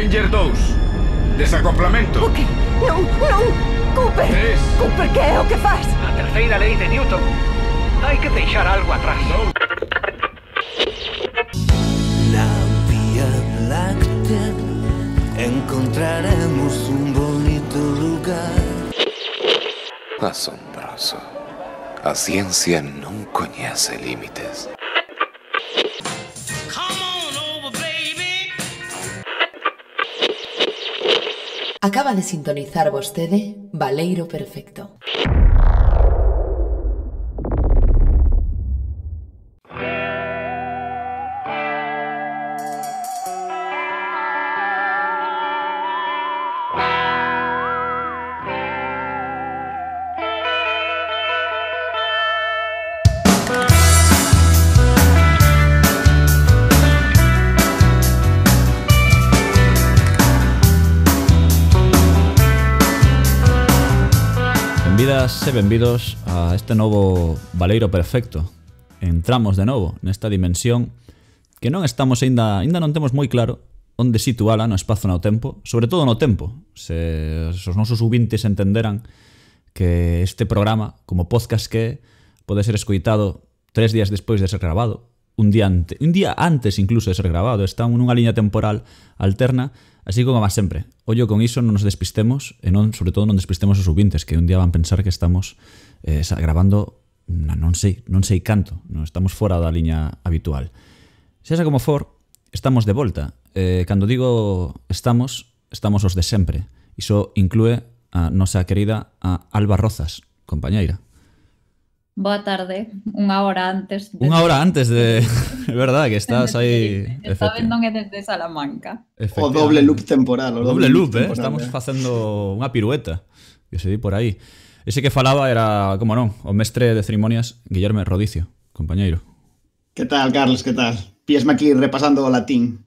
Ranger 2. Desacoplamento. O que? Non, non! Cooper! Cooper, que é o que faz? A terceira lei de Newton. Hai que deixar algo atrás. Non. La Vía Láctea encontraremos un bonito lugar. Asombroso. A ciencia non coñece límites. Acaba de sintonizar vostede Baleiro Perfecto. Benvidas e benvidos a este novo Baleiro Perfecto. Entramos de novo nesta dimensión que non estamos aínda non temos moi claro onde situala no espazo no tempo, sobre todo no tempo. Se os nosos ouvintes entenderan que este programa, como podcast que pode ser escoitado 3 días despois de ser grabado, un día antes incluso de ser grabado, está nunha liña temporal alterna. Así como máis sempre, ollo con iso, non nos despistemos e non, sobre todo non despistemos os ouvintes, que un día van pensar que estamos gravando non sei canto, non estamos fora da liña habitual. Sexa como for, estamos de volta. Cando digo estamos os de sempre. Iso inclúe a nosa querida Alba Rozas, compañeira. Boa tarde, unha hora antes. Unha hora antes de... É verdade que estás aí... Esta vez non é desde Salamanca. O doble loop temporal. O doble loop, estamos facendo unha pirueta que se di por aí. Ese que falaba era, como non, o mestre de cerimonias Guillerme Rodicio, compañeiro. Que tal, Carlos, que tal? Píasme aquí repasando o latín.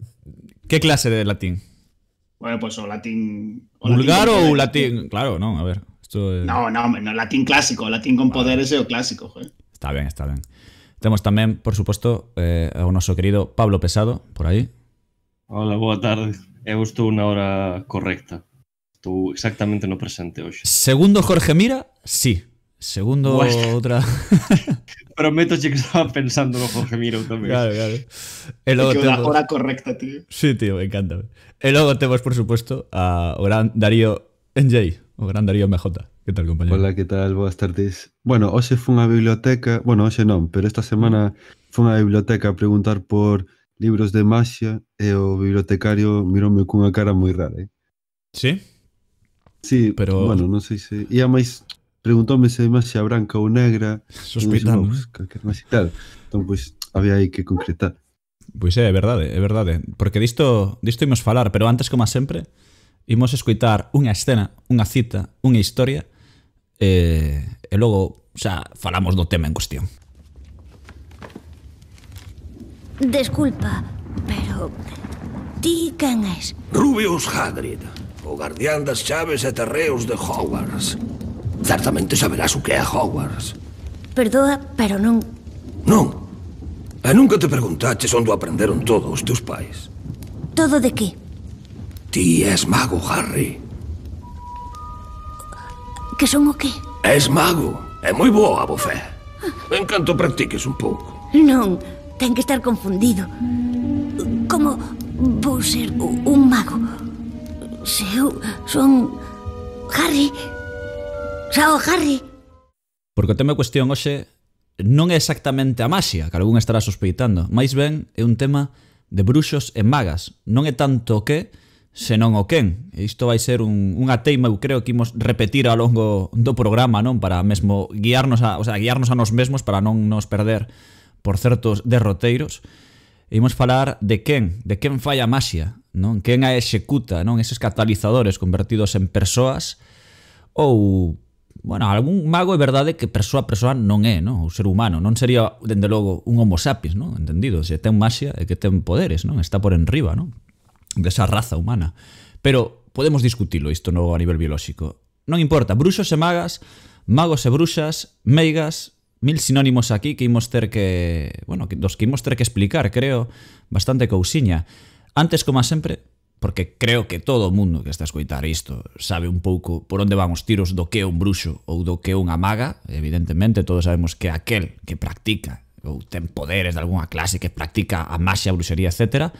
Que clase de latín? Bueno, pues o latín... Vulgar ou latín? Claro, non, a ver... No, latín clásico, latín con poderes é o clásico, joder. Está ben. Temos tamén, por suposto, o noso querido Pablo Pesado, por aí. Hola, boa tarde. Eu estou na hora correcta. Estou exactamente no presente hoxe. Segundo Jorge Mira, sí. Segundo outra... Prometo que estaba pensando no Jorge Mira tamén. Claro. E logo temos... hora correcta, tío. Sí, tío, me encanta. E logo temos, por suposto, o gran Darío NJ. O gran Darío MJ. Que tal, compañero? Hola, que tal? Boas tardes. Bueno, hoxe fun á biblioteca... Bueno, hoxe non, pero esta semana fun á biblioteca a preguntar por libros de maxia e o bibliotecario miroume cunha cara moi rara, Sí? Sí, pero... Bueno, non sei se... Ia máis... Preguntoume se maxia branca ou negra... Sospitando, calquer máis e tal. Entón, pois, había aí que concretar. Pois é verdade. Porque disto imos falar, pero antes, como sempre... Imos escoitar unha escena, unha cita, unha historia e logo xa falamos do tema en cuestión. Desculpa, pero ti quen és? Rubius Hagrid, o guardián das chaves e terreos de Hogwarts. Certamente saberás o que é Hogwarts. Perdoa, pero non. Non. E nunca te preguntaches onde aprenderon todo os teus pais. Todo de que? Ti és mago, Harry. Que son o qué? És mago. É moi boa a bofé. En canto practiques un pouco. Non, ten que estar confundido. Como vou ser un mago? Se eu son... Harry. Sao, Harry. Porque o tema cuestión hoxe non é exactamente a maxia, que algún estará sospeitando. Mais ben é un tema de bruxos e magas. Non é tanto o que... senón o quen. Isto vai ser unha teima, eu creo que imos repetir ao longo do programa, non? Para mesmo guiarnos a nós mesmos para non nos perder por certos derroteiros. E imos falar de quen fai a maxia, non? Quen a executa, non? Eses catalizadores convertidos en persoas ou, bueno, algún mago é verdade que persoa non é, non? O ser humano, non sería, dende logo, un homo sapiens, non? Entendido, se ten maxia e que ten poderes, non? Está por enriba, non? Desa raza humana. Pero podemos discutilo isto no a nivel biolóxico. Non importa, bruxos e magas, magos e bruxas, meigas, mil sinónimos aquí que imos ter que... Bueno, dos que imos ter que explicar, creo, bastante cousiña. Antes, como sempre, porque creo que todo o mundo que está a escoitar isto sabe un pouco por onde van os tiros do que é un bruxo ou do que é unha maga. Evidentemente, todos sabemos que aquel que practica ou ten poderes de algunha clase, que practica a maxia, a bruxería, etc.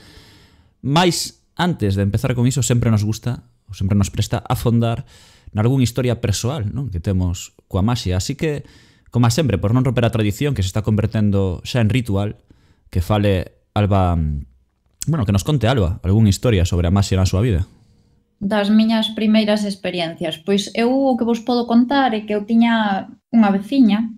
Mais, antes de empezar con iso, sempre nos gusta, ou sempre nos presta afondar nalgúna historia persoal, non, que temos coa maxia. Así que, como sempre, por non romper a tradición que se está convertendo xa en ritual, que fale Alba, bueno, que nos conte Alba algunha historia sobre a maxia na súa vida. Das miñas primeiras experiencias. Pois eu o que vos podo contar é que eu tiña unha veciña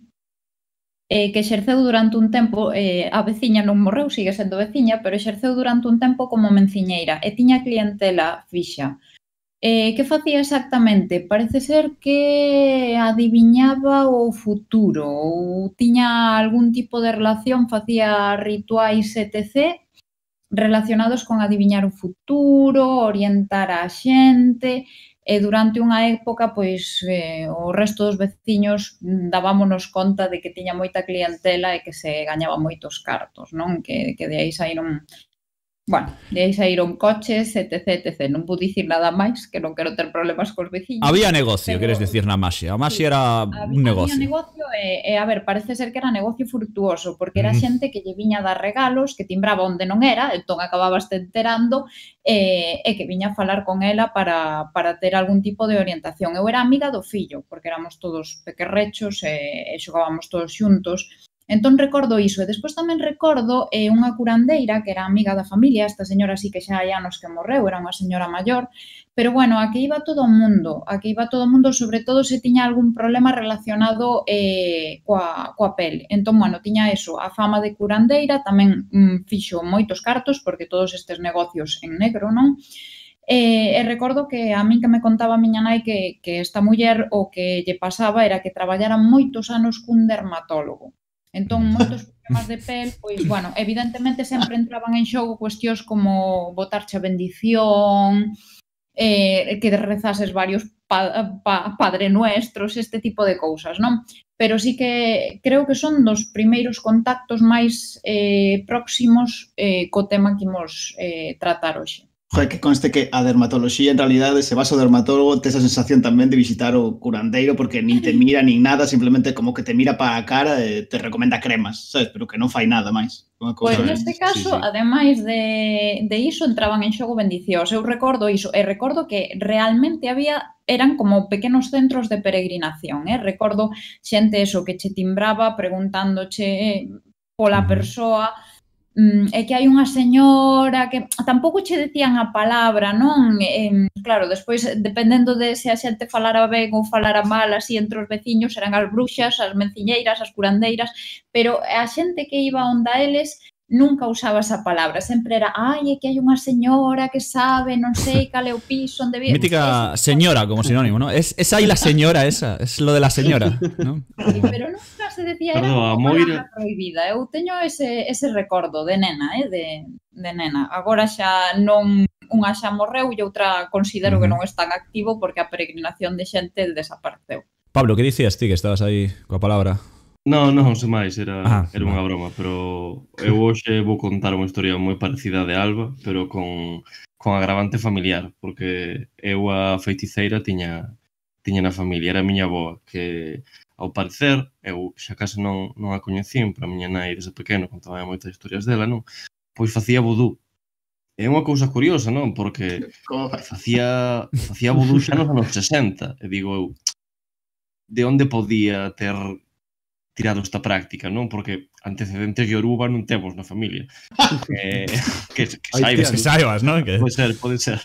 que exerceu durante un tempo, a veciña non morreu, sigue sendo veciña, pero exerceu durante un tempo como menciñeira e tiña clientela fixa. Que facía exactamente? Parece ser que adiviñaba o futuro ou tiña algún tipo de relación, facía rituais etc., relacionados con adiviñar o futuro, orientar a xente, e durante unha época, pois, o resto dos veciños dábamonos conta de que tiña moita clientela e que se gañaba moitos cartos, non? Que de aí saíron, bueno, de aí saíron coches, etc, etc. Non pude dicir nada máis, que non quero ter problemas cos veciños. Había negocio, queres decir, na maxia. A maxia era un negocio. Había negocio e, a ver, parece ser que era negocio fructuoso, porque era xente que lle viña dar regalos, que timbraba onde non era, entón acababas te enterando, e que viña a falar con ela para ter algún tipo de orientación. Eu era amiga do fillo, porque éramos todos pequerrechos e xogábamos todos xuntos. Entón recordo iso, e despois tamén recordo unha curandeira que era amiga da familia, esta señora sí que xa hai anos que morreu, era unha señora maior, pero bueno, aquí iba todo o mundo, sobre todo se tiña algún problema relacionado coa pele. Entón, bueno, tiña eso, a fama de curandeira, tamén fixo moitos cartos, porque todos estes negocios en negro, non? E recordo que a min que me contaba a miña nai que esta muller o que lle pasaba era que traballara moitos anos cun dermatólogo. Entón, moitos problemas de pel, pois, bueno, evidentemente sempre entraban en xogo cuestións como botarche a bendición, que rezases varios Padre Nuestros, este tipo de cousas, non? Pero sí que creo que son dos primeiros contactos máis próximos co tema que imos tratar hoxe. Joder, que conste que a dermatoloxía, en realidade, se vas ao dermatólogo, tes a sensación tamén de visitar o curandeiro, porque nin te mira nin nada, simplemente como que te mira para a cara e te recomenda cremas, sabes? Pero que non fai nada máis. Pois neste caso, ademais de iso, entraban en xogo bendicións. Eu recordo iso, e recordo que realmente eran como pequenos centros de peregrinación, recordo xente eso que che timbraba preguntándoche pola persoa, é que hai unha señora que tampouco che decían a palabra, non? Claro, despois, dependendo de se a xente falara ben ou falara mal así entre os veciños, eran as bruxas, as menciñeiras, as curandeiras, pero a xente que iba onde eles nunca usaba esa palabra, sempre era ai, é que hai unha señora que sabe, non sei cal é o piso onde vive. Mítica señora como sinónimo, ¿no? Es aí la señora esa, es lo de la señora, ¿no? Sí, pero nunca se decía, era unha palabra prohibida. Eu teño ese recordo de nena, de nena. Agora xa non, unha xa morreu e outra considero que non é tan activo porque a peregrinación de xente desapareceu. Pablo, que dicías ti que estabas aí coa palabra? Non, sen máis, era unha broma, pero eu hoxe vou contar unha historia moi parecida de Alba, pero con agravante familiar, porque eu a feiticeira tiña na familia, era a miña avoa, que ao parecer, eu xa case non a coñecín, pero a miña nai desde pequeno contaba moitas historias dela, non? Pois facía vudú. É unha cousa curiosa, non? Porque facía vudú xa nos anos 60, e digo eu, de onde podía ter tirado esta práctica, non? Porque antecedentes de Yoruba non temos na familia. Que saibas, non? Pode ser.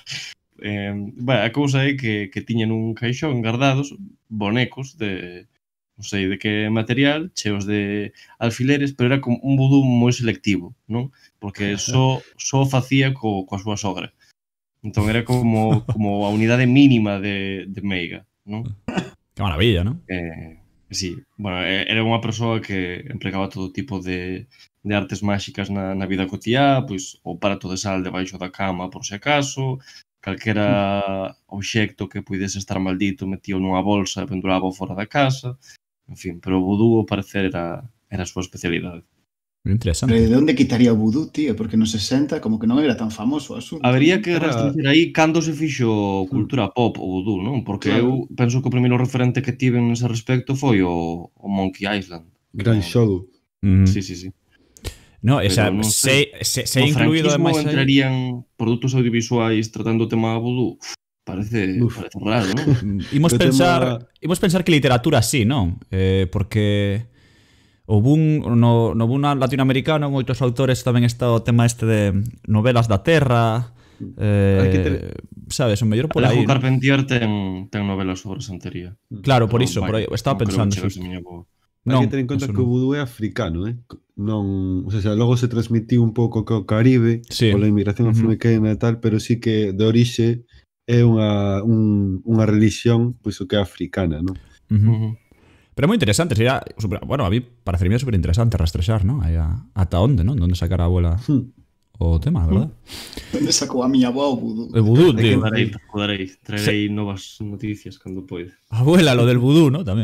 A cousa é que tiñan un caixón guardados bonecos de non sei de que material, cheos de alfileres, pero era como un vudú moi selectivo, non? Porque só facía coa súa sogra. Entón era como a unidade mínima de meiga, non? Que maravilla, non? Sí, bueno, era unha persoa que empregaba todo tipo de artes máxicas na vida cotiá, pois o prato de sal debaixo da cama por se acaso, calquera obxecto que puidese estar maldito metío nunha bolsa e penduraba fora da casa, en fin, pero o vudú ao parecer era a súa especialidade. Interesante. Pero de onde quitaría o vudú, tío? Porque nos 60 como que non era tan famoso o asunto. Habería que restringir aí cando se fixo cultura pop o vudú, non? Porque eu penso que o primeiro referente que tiven nese respecto foi o Monkey Island. Gran xogo. Sí. No, esa, se incluído ademais entrarían produtos audiovisuais tratando o tema vudú. Parece raro, non? Imos pensar que literatura sí, non? Porque o boom no boom latinoamericano, moitos autores tamén está o tema de novelas da terra, sabes, o mellor por aí. Alejo Carpentier ten novelas sobre santería. Claro, por iso, estaba pensando. Hai que ter en conta que o vudú é africano, non, o sea, logo se transmitiu un pouco co Caribe, pola inmigración africana e tal, pero sí que de orixe é unha religión pois o que é africana, non? Pero é moi interesante, sería, bueno, a mí parecería super interesante rastrexar, non? Ata onde, non? Onde sacar a abuela o tema, verdad? Onde sacou a miña avó o vudú? O vudú, tío. Jodarei, traerei novas noticias cando poida. Abuela, lo del vudú, ¿no? Tamén.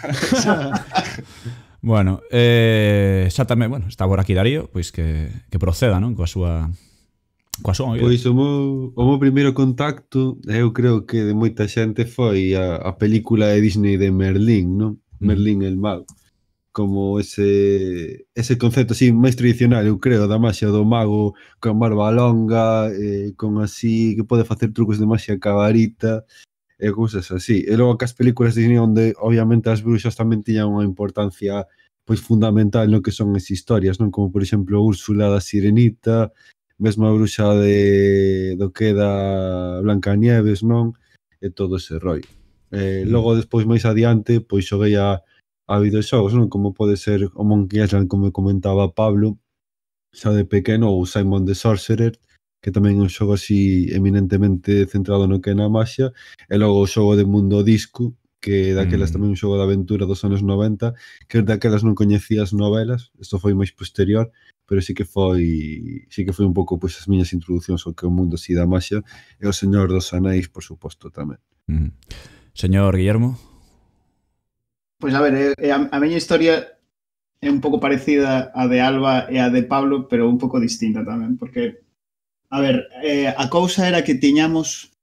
Bueno, xa tamén, bueno, está por aquí Darío, pois que proceda, non? Coa súa movida. Pois o meu primeiro contacto, eu creo que de moita xente foi a película de Disney de Merlín, non? Merlín el mago. Como ese concepto así máis tradicional, eu creo, da maxia do mago con barba longa, con así, que pode facer trucos de maxia ca varita, e cousas así. E logo que as películas de Disney onde obviamente as bruxas tamén tiñan unha importancia pois fundamental no que son as historias, non? Como por exemplo Úrsula da Sirenita, mesmo a bruxa do que da Blancanieves, non? E todo ese rollo. Logo despois máis adiante pois xoguei a videoxogos, non? Como pode ser o Monkey Island, como comentaba Pablo, xa de pequeno, ou Simon the Sorcerer, que tamén é un xogo así eminentemente centrado no que é na maxia, e logo o xogo de Mundo Disco, que daquelas tamén un xogo de aventura dos anos 90, que daquelas non coñecía as novelas, isto foi máis posterior, pero sí que foi un pouco pois as miñas introducións ao que é o mundo así da maxia, e o Señor dos Anéis, por suposto, tamén. Señor Guillermo? Pois a ver, a miña historia é un pouco parecida a de Alba e a de Pablo, pero un pouco distinta tamén, porque, a ver, a cousa era que tiñamos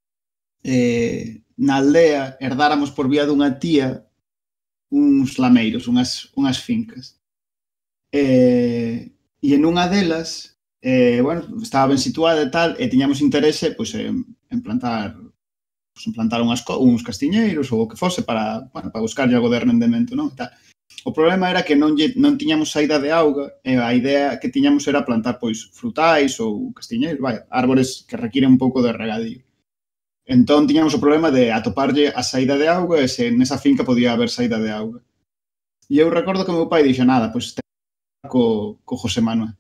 na aldea, herdáramos por vía dunha tía uns lameiros, unhas fincas. E en unha delas, bueno, estaba ben situada e tal, e tiñamos interese pois, en plantar uns castiñeiros ou o que fose para buscarlle algo de rendemento, non? O problema era que non tiñamos saída de auga e a idea que tiñamos era plantar pois frutais ou castiñeiros, árbores que requiren un pouco de regadío. Entón tiñamos o problema de atoparlle a saída de auga e se nesa finca podía haber saída de auga. E eu recordo que o meu pai dixo nada, pois co José Manuel.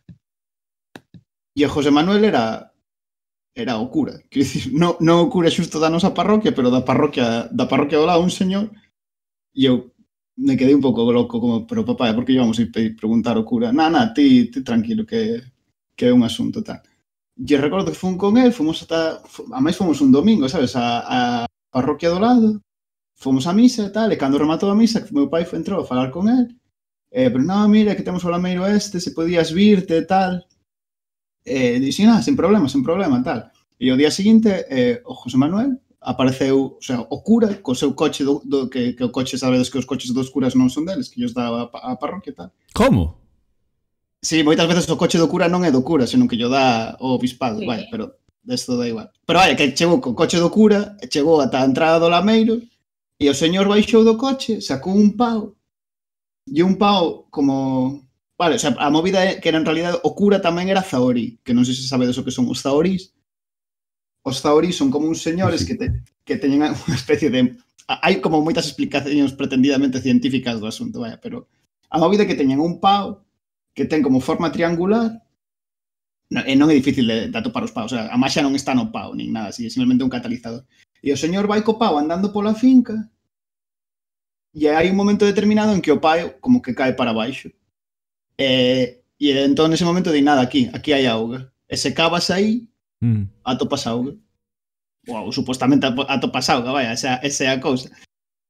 E o José Manuel era o cura, quero dicir, non o cura xusto da nosa parroquia, pero da parroquia do lado, un señor, e eu me quedei un pouco loco, como, pero papá, por que íbamos a preguntar ao cura? Ti tranquilo, que é un asunto tal. E recordo que fun con él, fomos un domingo, sabes, a parroquia do lado, fomos a misa e tal, e cando rematou a misa, que meu pai entrou a falar con él, pero mira, que temos o lameiro se podías virte e tal. Dixen, sin problema, tal. E o día seguinte, o José Manuel apareceu, o sea, o cura, co seu coche, que o coche, sabedes que os coches dos curas non son deles, que ellos dá a parroquia e tal. Como? Sí, moitas veces o coche do cura non é do cura, senón que yo dá o obispado, pero desto da igual. Pero que chegou co coche do cura, chegou ata a entrada do lameiro, e o señor baixou do coche, sacou un pau, e un pau como... Vale, o sea, a movida é que en realidad o cura tamén era zahorí, que non sei se sabedes o que son os zahorís. Os zahorís son como uns señores que teñen unha especie de... Hai como moitas explicacións pretendidamente científicas do asunto, pero a movida é que teñen un pau que ten como forma triangular e non é difícil de atopar os paus, o sea, a maxia non está no pau, nin nada, así, é simplemente un catalizador. E o señor vai co pau andando pola finca e hai un momento determinado en que o pau como que cae para baixo. E entón nese momento di nada, aquí hai auga. E se cavas aí, atopas auga. Ou supostamente atopas auga, esa é a cousa.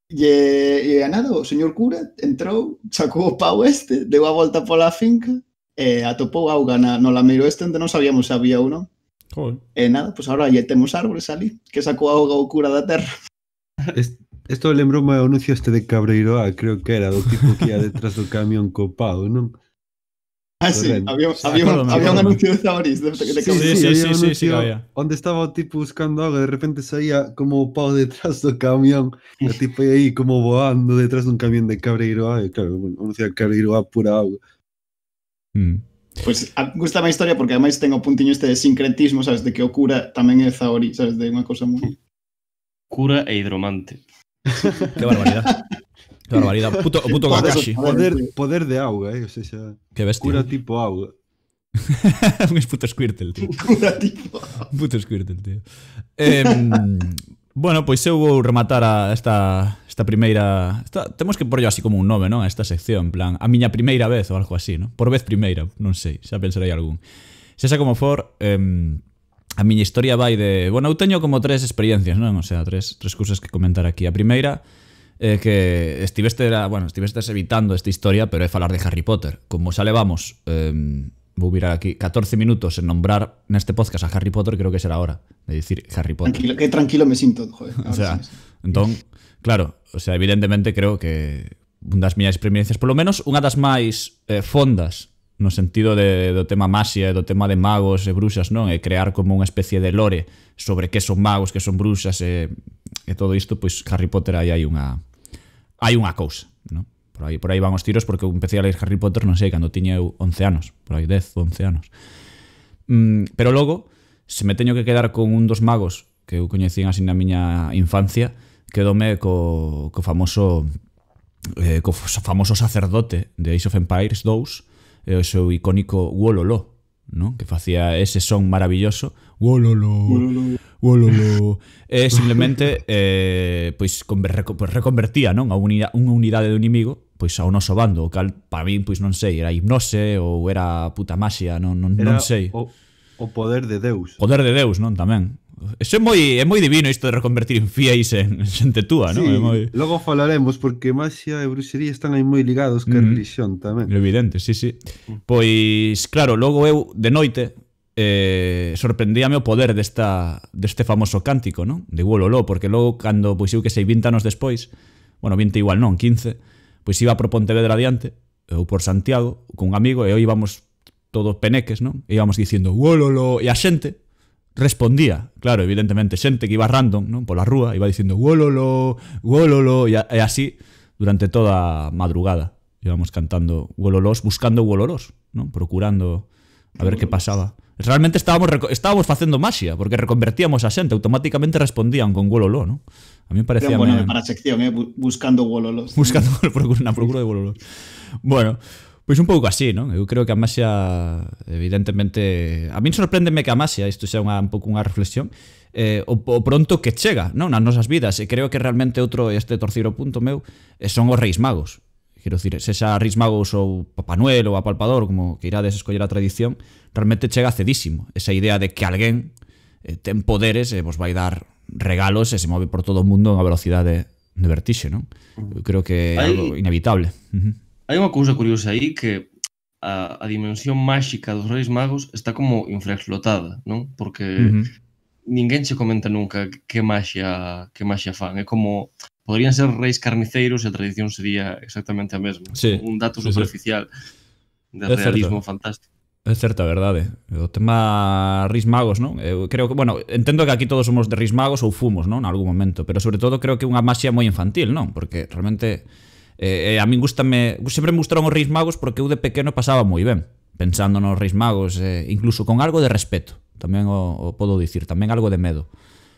E a nada, o señor cura entrou, sacou o pau deu a volta pola finca e atopou auga no lameiro onde non sabíamos se había ou non. E nada, pois agora lle temos árboles ali, que sacou auga o cura da terra. Isto lembroume o anuncio de Cabreiroa, creo que era, do tipo que ia detrás do camión co pau, non? Ah, sí, había un anuncio de Zabarís de Cabreiroa. Sí, onde estaba o tipo buscando auga, de repente saía como o pau detrás do camión, e o tipo aí como voando detrás dun camión de Cabreiroa, e claro, anuncio de Cabreiroa pura auga. Pois gustame a historia porque ademais ten o puntiño de sincretismo, sabes, de que o cura tamén é Zahorí, sabes, de unha cousa moi... Cura e hidromante. Que barbaridade. Que barbaridade. O puto Kakashi. Poder de auga, o sea, que bestia. Cura tipo auga. Un puto Squirtle, tío. Cura tipo auga. Un puto Squirtle, tío. Bueno, pois eu vou rematar esta primeira... Temos que porlo así como un nome, non? A esta sección, en plan, a miña primeira vez ou algo así, non? Por vez primeira, non sei, xa pensarei algún. Sexa como for, a miña historia vai de... Bueno, eu teño como 3 experiencias, non? O sea, tres cousas que comentar aquí. A primeira é que estivestes evitando esta historia, pero é falar de Harry Potter. Como xa levamos, vou virar aquí, 14 minutos en nombrar neste podcast a Harry Potter, creo que será hora de dicir Harry Potter. Que tranquilo me sinto, joder. O sea, entón, claro, o sea, evidentemente creo que unha das miñas experiencias, polo menos unha das máis fondas, no sentido do tema masia e do tema de magos e bruxas, non? E crear como unha especie de lore sobre que son magos, que son bruxas e todo isto, pois Harry Potter aí hai unha cousa, non? Por aí van os tiros, porque eu empecé a ler Harry Potter, non sei, cando tiña eu 11 anos, por aí 10 ou 11 anos. Pero logo, se me teño que quedar con un dos magos que eu coñecín así na miña infancia, quedome co famoso sacerdote de Age of Empires 2, e o seu icónico Wololo, ¿no? Que facía ese son maravilloso, Wololo, Wololo, e simplemente pois reconvertía, non, a unha unidade do inimigo pois ao noso bando, o cal para min pois non sei, era hipnose ou era puta magia, non sei. O poder de Deus. Poder de Deus, non, tamén. Eso é moi divino isto de reconvertir en fiéis en xente túa, non? Sí, logo falaremos porque magia e bruxería están aí moi ligados que a religión tamén. Evidente, sí. Pois, claro, logo eu de noite sorprendíame o poder deste famoso cántico, non? De Wololo, porque logo cando, pois eu que sei, 20 anos despois, bueno, 20 igual non, 15, pois iba por Pontevedra adiante, ou por Santiago, con un amigo, e hoy íbamos todos peneques, non? E íbamos dicindo Wololo, e a xente respondía, claro, evidentemente, xente que iba random, non? Pola rúa, iba dicindo Wololo, Wololo, e así durante toda a madrugada íbamos cantando Wololós, buscando Wololós, non? Procurando a ver que pasaba. Realmente estábamos facendo magia, porque reconvertíamos a xente, automáticamente respondían con Wololo, non? A mí me parecía... Bueno, para a sección, buscando Wololós. Buscando na procura de Wololós. Bueno, pois un pouco así, non? Eu creo que a magia, evidentemente... A min sorpréndeme que a magia, isto xa un pouco unha reflexión, o pronto que chega, non? Nas nosas vidas, e creo que realmente outro, este terceiro punto meu, son os Reis Magos. Quero dicir, sexa Reis Magos ou Papá Noel ou Apalpador, como que irades escoller a tradición, realmente chega cedísimo. Esa idea de que alguén ten poderes e vos vai dar regalos e se move por todo o mundo a unha velocidade de vertixe, non? Eu creo que é algo inevitable. Hai unha cousa curiosa aí que a dimensión máxica dos Reis Magos está como infraexplotada, non? Porque ninguén se comenta nunca que magia fan. É como... Podrían ser reis carniceiros e a tradición sería exactamente a mesma. Sí, un dato superficial de realismo fantástico. É certa, a verdade. O tema Reis Magos, non? Eu creo que, bueno, entendo que aquí todos somos de Reis Magos ou fumos, non? En algún momento, pero sobre todo creo que é unha magia moi infantil, non? Porque realmente a min sempre me gustaron os Reis Magos porque eu de pequeno pasaba moi ben pensando nos Reis Magos, incluso con algo de respeto, tamén o podo dicir, tamén algo de medo.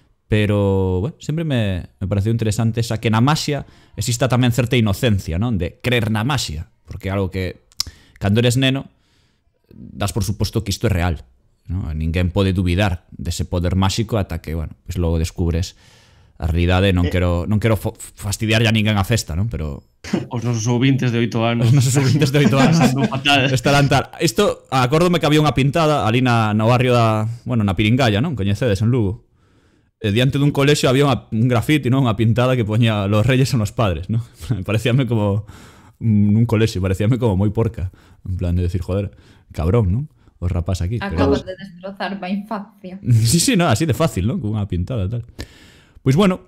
Pero, bueno, sempre me pareceu interesante esa que na magia exista tamén certa inocencia, non? De creer na magia, porque é algo que cando eres neno das por suposto que isto é real, non? Ninguén pode dubidar dese poder máxico ata que, bueno, pues logo descubres a realidade. Non quero fastidiar ya ninguén a festa, non? Pero os nosos ouvintes de 8 anos. Os nosos ouvintes de 8 anos estarán tal. Isto, acórdome que había unha pintada ali no barrio da, bueno, na Piringalla, non? Coñecedes, en Lugo. diante dun colexio había un grafiti, non? Unha pintada que poñía los reyes son los padres, non? Parecíame como nun colexio, parecíame como moi porca, en plan de decir, joder, cabrón, non? Os rapás aquí. Acabas de destrozar a infancia. Sí, no, así de fácil, non? Con unha pintada e tal. Pois bueno,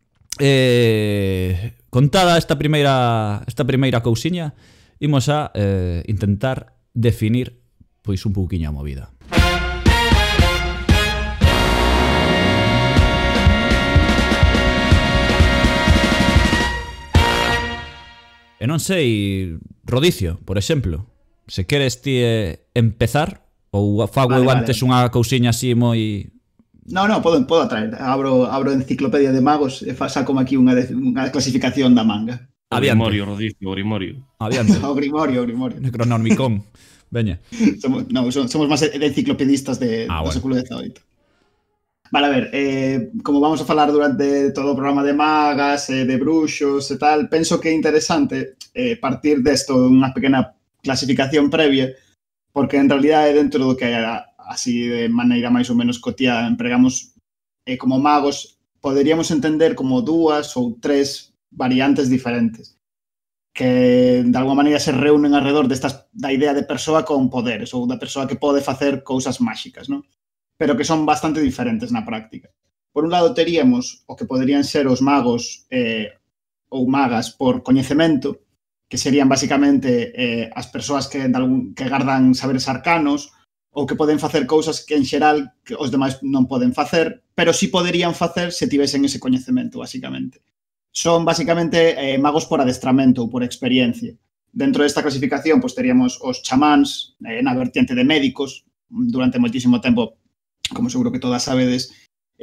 contada esta primeira cousiña, imos a intentar definir pois un pouquiño a movida. E non sei, Rodicio, por exemplo, se queres ti empezar ou fago eu antes unha cousiña así moi... No, podo traer. Abro enciclopedia de magos e saco aquí unha clasificación da manga. O Grimorio, Rodicio, o Grimorio. Adiante. O Grimorio. Necronomicon. Veña. Somos máis enciclopedistas do século XVIII. Vale, a ver, como vamos a falar durante todo o programa de magas, de bruxos e tal, penso que é interesante partir desto unha pequena clasificación previa, porque en realidad dentro do que así de maneira máis ou menos cotiá empregamos como magos, poderíamos entender como 2 ou 3 variantes diferentes que de alguma maneira se reúnen alrededor da idea de persoa con poderes ou da persoa que pode facer cousas máxicas, non? Pero que son bastante diferentes na práctica. Por un lado, teríamos o que poderían ser os magos ou magas por coñecemento, que serían basicamente as persoas que gardan saberes arcanos ou que poden facer cousas que en xeral que os demais non poden facer, pero sí poderían facer se tivesen ese coñecemento, basicamente. Son basicamente magos por adestramento ou por experiencia. Dentro desta clasificación, pues, teríamos os chamáns na vertiente de médicos. Durante moitísimo tempo, como seguro que todas sabedes,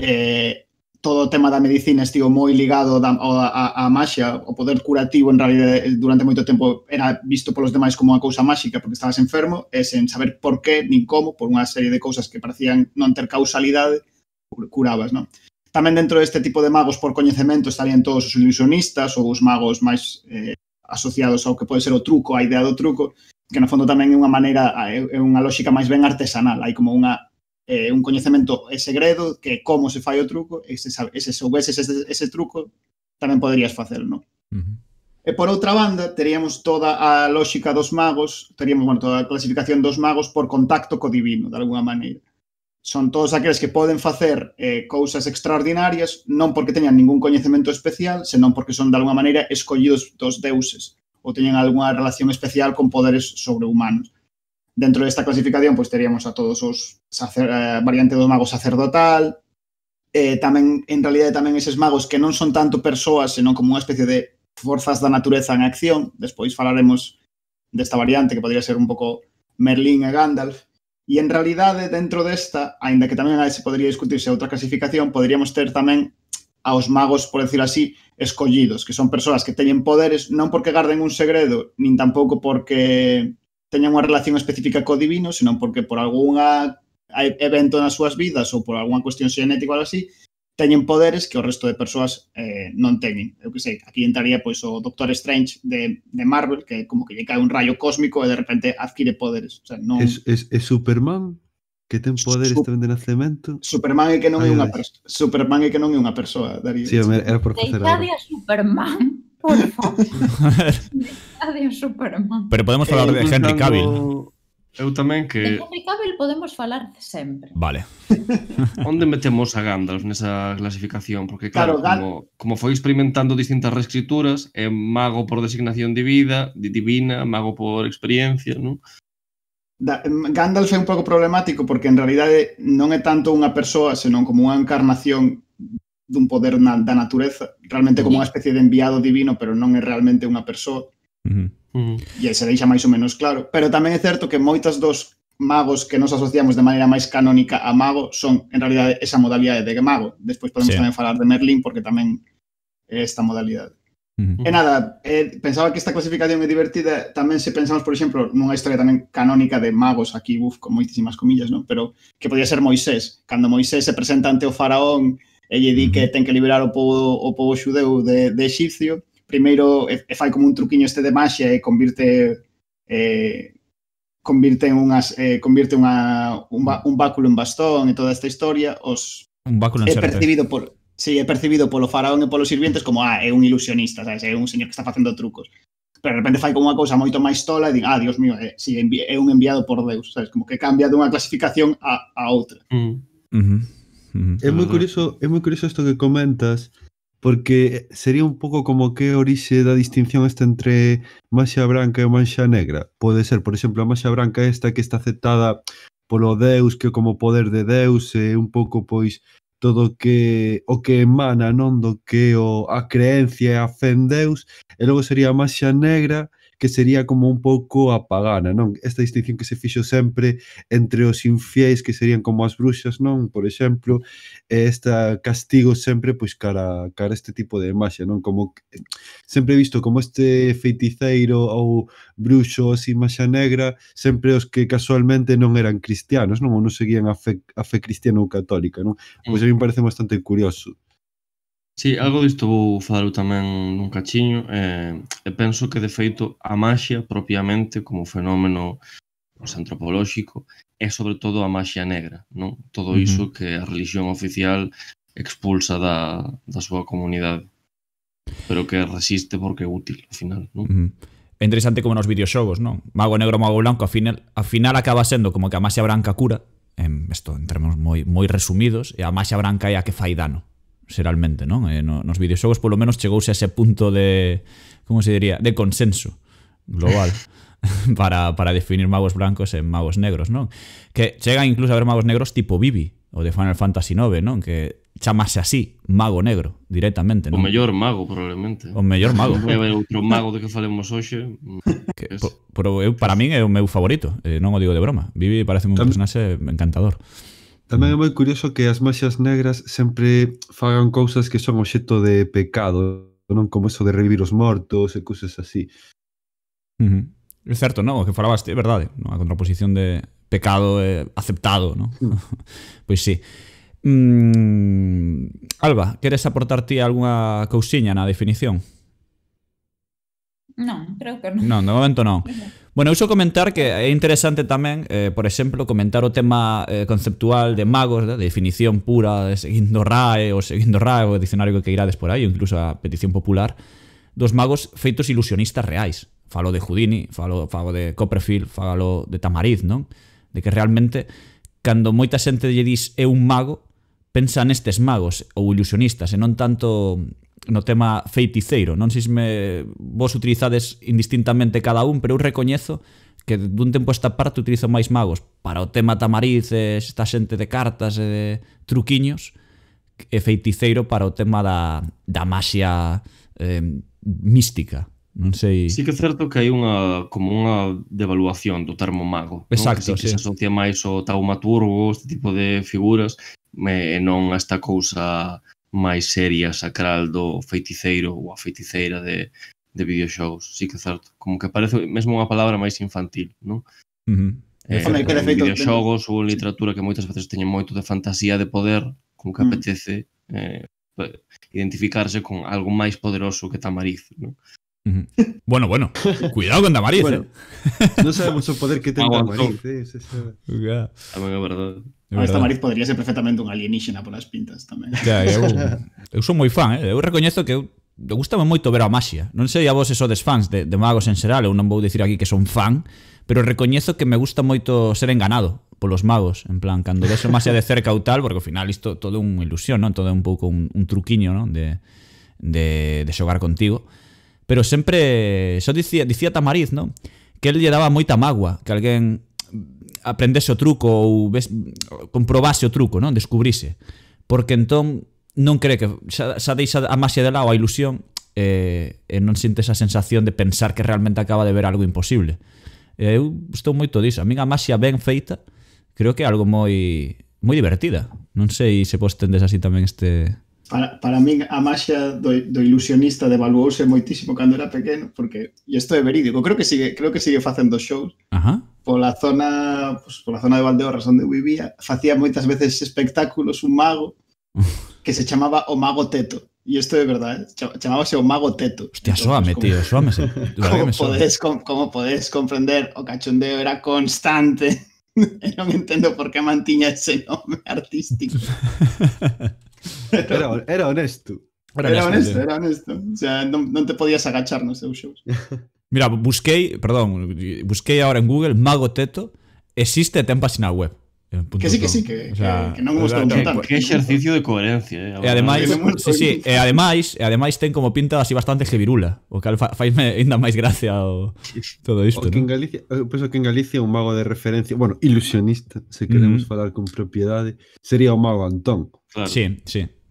todo o tema da medicina estivo moi ligado á maxia. O poder curativo, en realidad, durante moito tempo era visto polos demais como unha cousa máxica porque estabas enfermo e sen saber por qué, nin como, por unha serie de cousas que parecían non ter causalidade, curabas, non? Tamén dentro deste tipo de magos por coñecemento estarían todos os ilusionistas ou os magos máis asociados ao que pode ser o truco, a idea do truco, que no fondo tamén é unha maneira, é unha lógica máis ben artesanal. Hai como un coñecemento segredo que como se fai o truco e se soubeses ese truco tamén poderías facelo, non? E por outra banda, teríamos toda a lógica dos magos, teríamos toda a clasificación dos magos por contacto co divino, de alguna maneira. Son todos aqueles que poden facer cousas extraordinarias non porque teñan ningún coñecemento especial, senón porque son de alguna maneira escollidos dos deuses ou teñen algunha relación especial con poderes sobrehumanos. Dentro desta clasificación, pues, teríamos a todos os variante do mago sacerdotal, tamén, en realidad, tamén eses magos que non son tanto persoas, senón como unha especie de forzas da natureza en acción. Despois falaremos desta variante, que podría ser un pouco Merlín e Gandalf. E, en realidade, dentro desta, aínda que tamén se podría discutirse outra clasificación, poderíamos ter tamén aos magos, por decir así, escollidos, que son persoas que teñen poderes non porque garden un segredo, nin tampouco porque teñan unha relación específica co divino, senón porque por algún evento nas súas vidas ou por algunha cuestión xenética ou algo así, teñen poderes que o resto de persoas non teñen. Eu que sei, aquí entraría pois o Doctor Strange de Marvel, que como que lle cae un rayo cósmico e de repente adquire poderes. O sea, non... É Superman que ten poderes tamén de nacemento? Superman é que non é unha persoa. Superman é que non é unha persoa, Darío. Sí, era por facer algo. Deitade a Superman, por favor. Deitade a Superman. Pero podemos falar de Henry Cavill. Eu tamén que... De Henry Cavill podemos falar sempre. Vale. Onde metemos a Gandalf nesa clasificación? Porque claro, como foi experimentando distintas reescrituras, é mago por designación divina, mago por experiencia, non? Gandalf é un pouco problemático porque en realidade non é tanto unha persoa, senón como unha encarnación dun poder da natureza, realmente como unha especie de enviado divino, pero non é realmente unha persoa. E se deixa máis ou menos claro. Pero tamén é certo que moitas dos magos que nos asociamos de maneira máis canónica a mago son, en realidade, esa modalidade de mago. Despois podemos tamén falar de Merlín, porque tamén é esta modalidade. E nada, pensaba que esta clasificación é divertida tamén se pensamos, por exemplo, nunha historia tamén canónica de magos, aquí, con moitísimas comillas, non? Pero que podía ser Moisés. Cando Moisés se presenta ante o faraón e lle di que ten que liberar o povo xudeu de Exipcio, primeiro fai como un truquiño este de maxia e convirte un báculo en bastón e toda esta historia. Os Un báculo en é percibido polo faraón e polos sirvientes como, é un ilusionista, sabes? É un señor que está facendo trucos. Pero de repente fai como unha cousa moito máis tola e din, Dios mío, é un enviado por Deus, sabes? Como que cambia dunha clasificación a outra. É moi curioso isto que comentas, porque sería un pouco como que orixe da distinción esta entre maxia branca e maxia negra. Pode ser, por exemplo, a maxia branca esta que está aceptada polo Deus, que como poder de Deus é un pouco, pois, todo o que emana, non, do que a creencia e a fe en Deus, e logo sería a maxia negra, que sería como un pouco a pagana, non? Esta distinción que se fixo sempre entre os infiéis, que serían como as bruxas, non? Por exemplo, esta castigo sempre, pois, cara este tipo de maxia, non? Como sempre he visto como este feiticeiro ou bruxo así maxia negra, sempre os que casualmente non eran cristianos, non? Ou non seguían a fe cristiana ou católica, non? Pois a mí me parece bastante curioso. Sí, algo disto vou falar tamén nun cachiño, e penso que, de feito, a maxia propiamente como fenómeno antropolóxico é sobre todo a maxia negra, non? Todo iso que a religión oficial expulsa da súa comunidade, pero que resiste porque é útil, ao final, non? É interesante como nos videoxogos, non? Mago negro, mago blanco, ao final acaba sendo como que a maxia branca cura, isto en termos moi resumidos, e a maxia branca é a que fai dano, xeralmente, non? Nos videoxogos polo menos chegouse a ese punto de, como se diría, de consenso global para definir magos blancos e magos negros, non? Que chegan incluso a haber magos negros tipo Vivi, o de Final Fantasy IX, non? Que chamase así, mago negro, directamente, non? O mellor mago, probablemente. O mellor mago. Non vai haber outro mago de que falemos hoxe. Pero para min é o meu favorito, non o digo de broma. Vivi parece un personaxe encantador. Tamén é moi curioso que as maxias negras sempre fagan cousas que son obxecto de pecado, non? Como eso de revivir os mortos e cousas así. É certo, non? O que falabaste, é verdade, non? A contraposición de pecado aceptado, non? Pois sí. Alba, queres aportar ti algunha cousiña na definición? Non, creo que non. Non, de momento non. Bueno, eu só comentar que é interesante tamén, por exemplo, comentar o tema conceptual de magos, de definición pura, seguindo RAE ou o dicionario que irades por aí, ou incluso a petición popular, dos magos feitos ilusionistas reais. Falo de Houdini, falo de Copperfield, falo de Tamariz, non? De que realmente, cando moita xente lle dis é un mago, pensa nestes magos ou ilusionistas, e non tanto no tema feiticeiro. Non sei se vos utilizades indistintamente cada un, pero eu recoñezo que dun tempo esta parte utilizo máis magos para o tema Tamariz, esta xente de cartas e de truquiños, e feiticeiro para o tema da maxia mística. Non sei... Sí que é certo que hai como unha devaluación do termo mago. Exacto, que se asocia máis ao taumaturgo, este tipo de figuras, e non a esta cousa máis seria, sacral do feiticeiro ou a feiticeira de videoxogos. Sí que é certo. Como que parece mesmo unha palabra máis infantil, non? En videoxogos ou en literatura que moitas veces teñen moito de fantasía de poder, como que apetece identificarse con algo máis poderoso que Tamariz, non? Bueno, cuidado con Tamariz, Non sabemos o poder que ten Tamariz. Tamén é verdade. Esta Tamariz podría ser perfectamente un alienígena polas pintas tamén. Eu sou moi fan, eu recoñezo que eu gustame moito ver a maxia. Non sei a vos sodes fans de magos en xeral, eu non vou dicir aquí que son fan, pero recoñezo que me gusta moito ser enganado polos magos, en plan, cando ves a maxia de cerca ou tal, porque ao final isto todo é unha ilusión, non? Todo é un pouco un truquiño, non? De xogar contigo. Pero sempre, só dicía Tamariz, non? Que el lle daba moita mágoa, que alguén aprendese o truco ou comprobase o truco, non? Descubrise. Porque entón non cree que xa deixa a maxia de lado a ilusión e non sinte esa sensación de pensar que realmente acaba de ver algo imposible. Eu estou moito disso. A min a maxia ben feita creo que é algo moi divertida. Non sei se vos tendes así tamén este... Para min a maxia do ilusionista devaluouse moitísimo cando era pequeno, porque, e isto é verídico, creo que sigue facendo shows. Pola zona de Valdeorras onde eu vivía, facía moitas veces espectáculos un mago que se chamaba o Mago Teto. E isto é verdade, chamábase o Mago Teto. Hostia, soame, tío, soame. Como podes comprender, o cachondeo era constante. Non entendo por que mantiña ese nome artístico. Era honesto. Era honesto. O sea, non te podías agachar nos seus shows. Mira, busquei ahora en Google Mago Teto, existe, ten página web. Que sí, que non me gostou contar. Que exercicio de coherencia, E ademais, ademais ten como pinta así bastante jevirula, o cal faime ainda máis gracia todo isto, ¿no? Penso que en Galicia un mago de referencia, bueno, ilusionista, se queremos falar con propiedade, sería o mago Antón. Claro. Sí.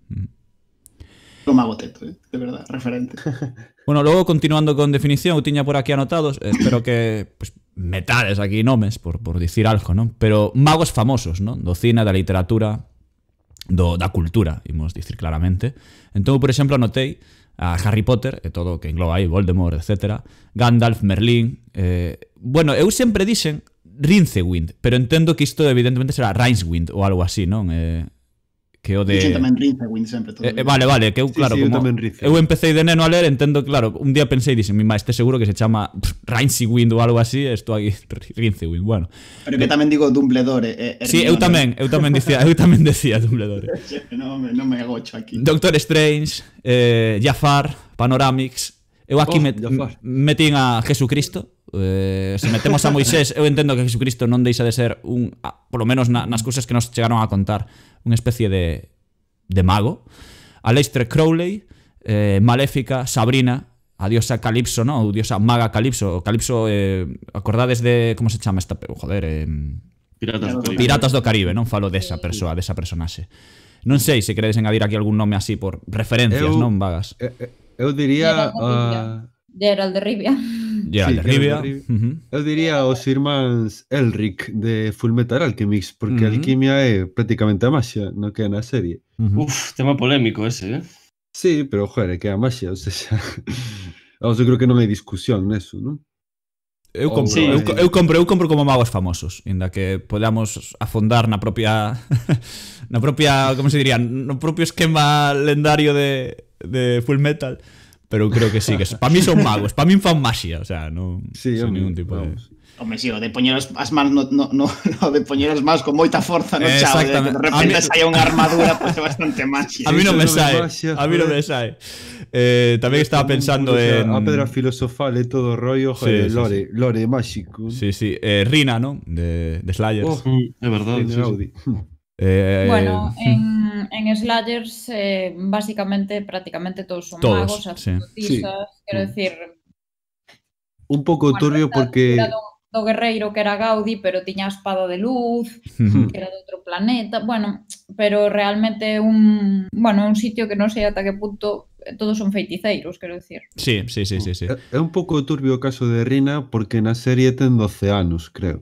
O mago Teto, de verdad, referente. Bueno, logo continuando con definición, eu tiña por aquí anotados, espero que metades aquí nomes, por dicir algo, non? Pero magos famosos, non? Do cine, da literatura, da cultura, imos dicir claramente. Entón, por exemplo, anotei a Harry Potter, e todo o que engloba aí, Voldemort, etc. Gandalf, Merlín... Bueno, eu sempre dixen Rincewind, pero entendo que isto evidentemente será Rincewind ou algo así, non? Que o de... Dixen tamén Rincewind sempre. Vale, que eu, claro, sí, como eu empecé de neno a ler, entendo, claro, un día pensei, dixen, mi este seguro que se chama Rincewind ou algo así, estou aquí, Rincewind, bueno. Pero que tamén digo Dumbledore. Sí, eu tamén decía Dumbledore. Non me agocho aquí. Doctor Strange, Jafar, Panoramix. Eu aquí metín a Jesucristo. Se metemos a Moisés, eu entendo que Jesucristo non deixa de ser por lo menos nas cousas que nos chegaron a contar, unha especie de mago. Aleister Crowley, Maléfica, Sabrina, a diosa Calipso, non? Ou diosa maga Calipso. Calipso, acordades de como se chama esta, Piratas do Caribe, non? Falo desa persoa, desa personaxe. Non sei se queredes engadir aquí algún nome así por referencias, non, vagas. Eu diría Geralt de Rivia. Geralt de Rivia. Eu diría os irmáns Elric de Fullmetal Alchemist, porque a alquimia é prácticamente a maxia, non que é na serie. Tema polémico ese, Sí, pero, joder, que é a maxia, ou seja... eu creo que non hai discusión neso, non? Eu compro como magos famosos, inda que podamos afondar na propia como se diría, no propio esquema lendario de Fullmetal. Pero creo que sí, que para mí son magos, para mí fan maxia, o sea, non son ningún tipo de... Home, si, o de poñer as mans o de poñer as mans con moita forza no chao, de que de repente saia unha armadura, pois é bastante maxia. A mí non me sae. Tamén estaba pensando en... A pedra filosofal e todo o rollo, joder, lore máxico. Sí, Rina, non? De Slayers. É verdade, sí. Bueno, en Slayers básicamente prácticamente todos son magos, sacerdotisas, quero decir, un pouco turbio porque do guerreiro que era Gaudi, pero tiña a espada de luz, que era de outro planeta, bueno, pero realmente un sitio que non sei ata que punto todos son feiticeiros, quero decir. Sí. É un pouco turbio o caso de Rina porque na serie ten 12 anos, creo.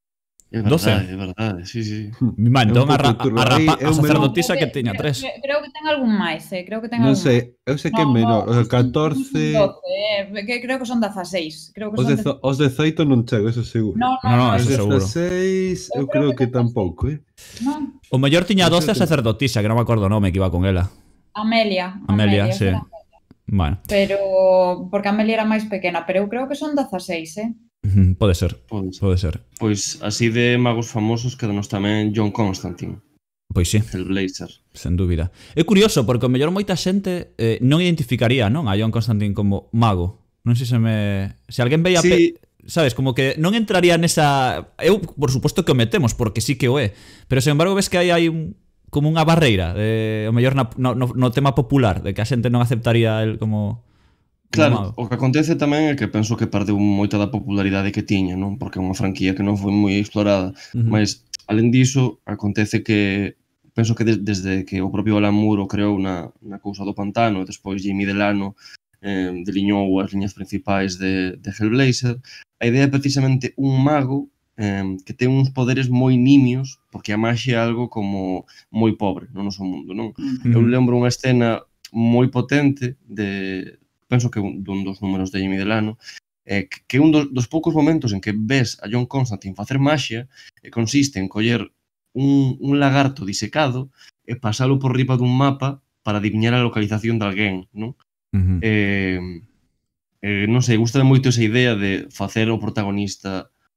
É verdade, sí. Entón, a sacerdotisa que teña 3. Creo que ten algún máis, creo que ten algún máis. Non sei, eu sei que é menor, o 14... 12, creo que son 16. Os 18 non chego, eso seguro. No, eso seguro. Os 16 eu creo que tampouco, O mellor tiña 12 a sacerdotisa, que non me acordo o nome que iba con ela. Amelia, sí. Bueno. Pero, porque Amelia era máis pequena, pero eu creo que son 16, Pode ser. Pois así de magos famosos quedanos tamén John Constantine. Pois sí. Hellblazer. Sen dúbida. É curioso, porque o mellor moita xente non identificaría, non, a John Constantine como mago. Non sei se alguén veía... Sí. Sabes, como que non entraría nesa... Eu, por suposto que o metemos, porque sí que o é. Pero, sen embargo, ves que hai como unha barreira, o mellor no tema popular, de que a xente non aceptaría el como... Claro, o que acontece tamén é que penso que perdeu moita da popularidade que tiña, non? Porque é unha franquía que non foi moi explorada. Mas, alén diso, acontece que penso que desde que o propio Alan Moore o creou na cousa do pantano, e despois Jamie Delano deliñou as liñas principais de Hellblazer, a idea é precisamente un mago que ten uns poderes moi nimios, porque a maxia é algo como moi pobre no noso mundo, non? Eu lembro unha escena moi potente penso que dun dos números de Jamie Delano, que un dos poucos momentos en que ves a John Constantine facer maxia consiste en coller un lagarto disecado e pasalo por riba dun mapa para adiviñar a localización de alguén, non? Non sei, gustame moito esa idea de facer o protagonista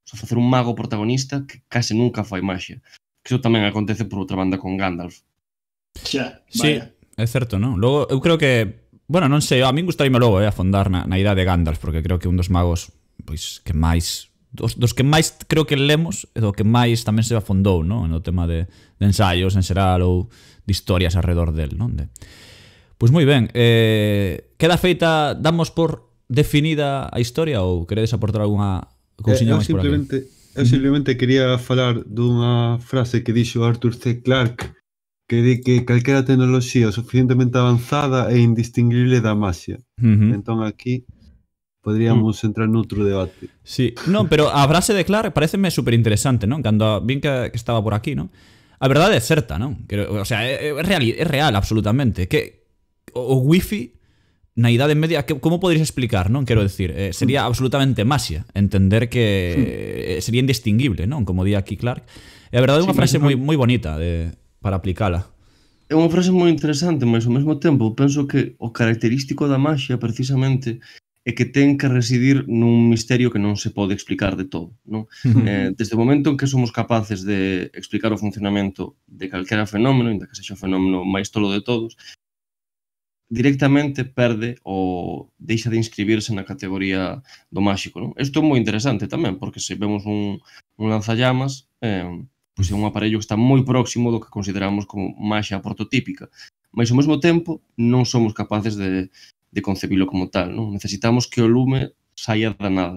O sea, facer un mago protagonista que case nunca fai maxia. Que iso tamén acontece por outra banda con Gandalf. Xa, sí, é certo, non? Logo, eu creo que... Bueno, non sei, a min gustaríame logo afondar na idea de Gandalf, porque creo que un dos magos pois que máis... Dos que máis creo que lemos e do que máis tamén se afondou, non? No tema de ensaios en xeral ou de historias alrededor del, non? Pois moi ben, queda feita, damos por definida a historia ou queredes aportar algunha cousiña máis por aquí? Eu simplemente quería falar dunha frase que dixo Arthur C. Clarke, que di que calquera tecnoloxía suficientemente avanzada é indistinguible da maxia. Entón aquí podríamos entrar noutro debate. Sí, non, pero a frase de Clarke pareceme super interesante, non? Cando vin que estaba por aquí, non? A verdade é certa, non? O sea, é real absolutamente. Que o wifi na idade media, como poderías explicar, non? Quero decir, sería absolutamente maxia, entender que sería indistinguible, non? Como di aquí Clarke. E a verdade é unha frase moi bonita para aplicala. É unha frase moi interesante, mas ao mesmo tempo penso que o característico da maxia precisamente é que ten que residir nun misterio que non se pode explicar de todo, non? Desde o momento en que somos capaces de explicar o funcionamento de calquera fenómeno, inda que sexa o fenómeno máis tolo de todos, directamente perde ou deixa de inscribirse na categoría do máxico, non? Isto é moi interesante tamén, porque se vemos un lanzallamas, pois é un aparello que está moi próximo do que consideramos como maxia prototípica, mas ao mesmo tempo non somos capaces de concebilo como tal, non? Necesitamos que o lume saia da nada.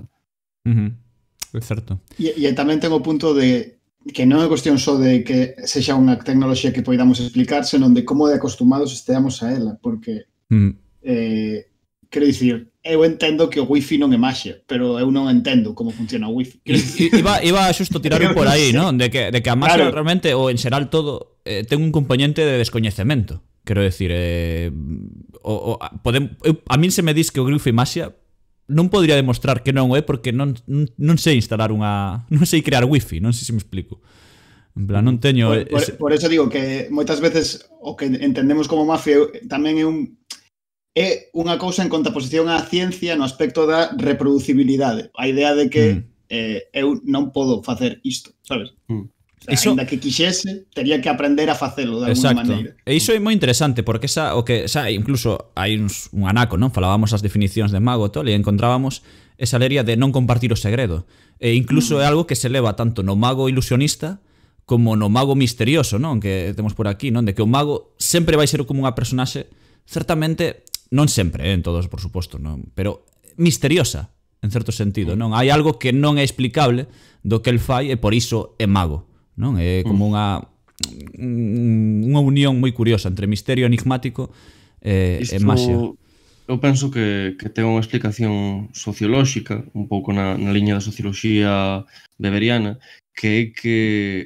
É certo. E tamén ten o punto de que non é cuestión só de que sexa unha tecnoloxía que poidamos explicar, senón de como de acostumados esteamos a ela, porque quero dicir, eu entendo que o wifi non é maxia, pero eu non entendo como funciona o wifi. Iba xusto tirar por aí, non? De que a maxia realmente, ou en xeral todo, ten un componente de descoñecemento. Quero decir, a min se me dis que o wifi maxia, non podría demostrar que non é porque non sei instalar non sei crear wifi, non sei se me explico. En plan, non teño... Por eso digo que moitas veces o que entendemos como mafia tamén é unha cousa en contraposición á ciencia no aspecto da reproducibilidade. A idea de que eu non podo facer isto, sabes? O sea, ainda que quixese, tería que aprender a facelo de alguma maneira. E iso é moi interesante, porque incluso hai un anaco, non? Falábamos as definicións de mago e encontrábamos esa leria de non compartir o segredo. E incluso é algo que se leva tanto no mago ilusionista como no mago misterioso, non? Que temos por aquí, non? De que o mago sempre vai ser como unha personaxe certamente, non sempre, en todos, por suposto, non? Pero misteriosa, en certo sentido, non? Hai algo que non é explicable do que el fai e por iso é mago, non? É como unha unión moi curiosa entre misterio enigmático e maxia. Eu penso que ten unha explicación sociolóxica, un pouco na liña da socioloxía beberiana, que é que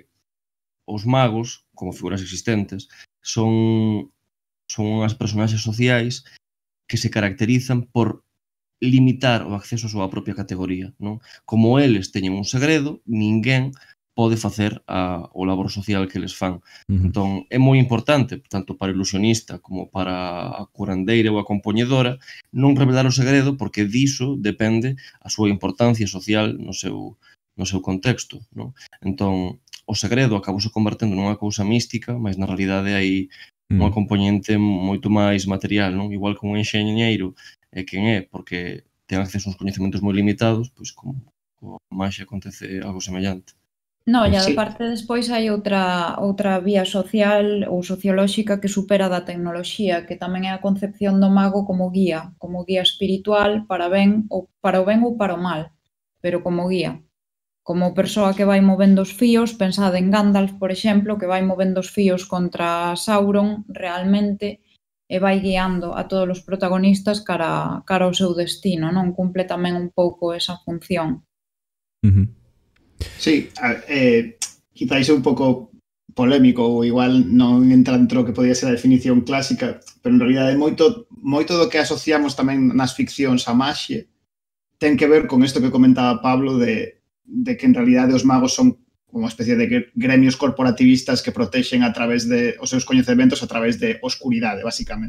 os magos, como figuras existentes, son unhas personaxes sociais que se caracterizan por limitar o acceso á súa propia categoría, non? Como eles teñen un segredo, ninguén pode facer o labor social que eles fan. Entón, é moi importante, tanto para o ilusionista como para a curandeira ou a compoñedora, non revelar o segredo, porque diso depende a súa importancia social no seu contexto, non? Entón, o segredo acabouse convertendo nunha cousa mística, mas na realidade hai unha componente moito máis material, non? Igual que un enxeñeiro é quen é, porque ten acceso a uns coñecementos moi limitados, pois como a maxia acontece algo semellante. No, e aparte despois hai outra vía social ou sociolóxica que supera da tecnoloxía, que tamén é a concepción do mago como guía espiritual para o ben ou para o mal, pero como guía. Como persoa que vai movendo os fíos, pensade en Gandalf, por exemplo, que vai movendo os fíos contra Sauron realmente e vai guiando a todos os protagonistas cara ao seu destino, non? Cumple tamén un pouco esa función. Sí, quizás é un pouco polémico ou igual non entra dentro que podía ser a definición clásica, pero en realidad moito do que asociamos tamén nas ficcións a maxia ten que ver con isto que comentaba Pablo de que en realidade os magos son como unha especie de gremios corporativistas que protexen a través de os seus coñecementos a través de oscuridade, basicamente.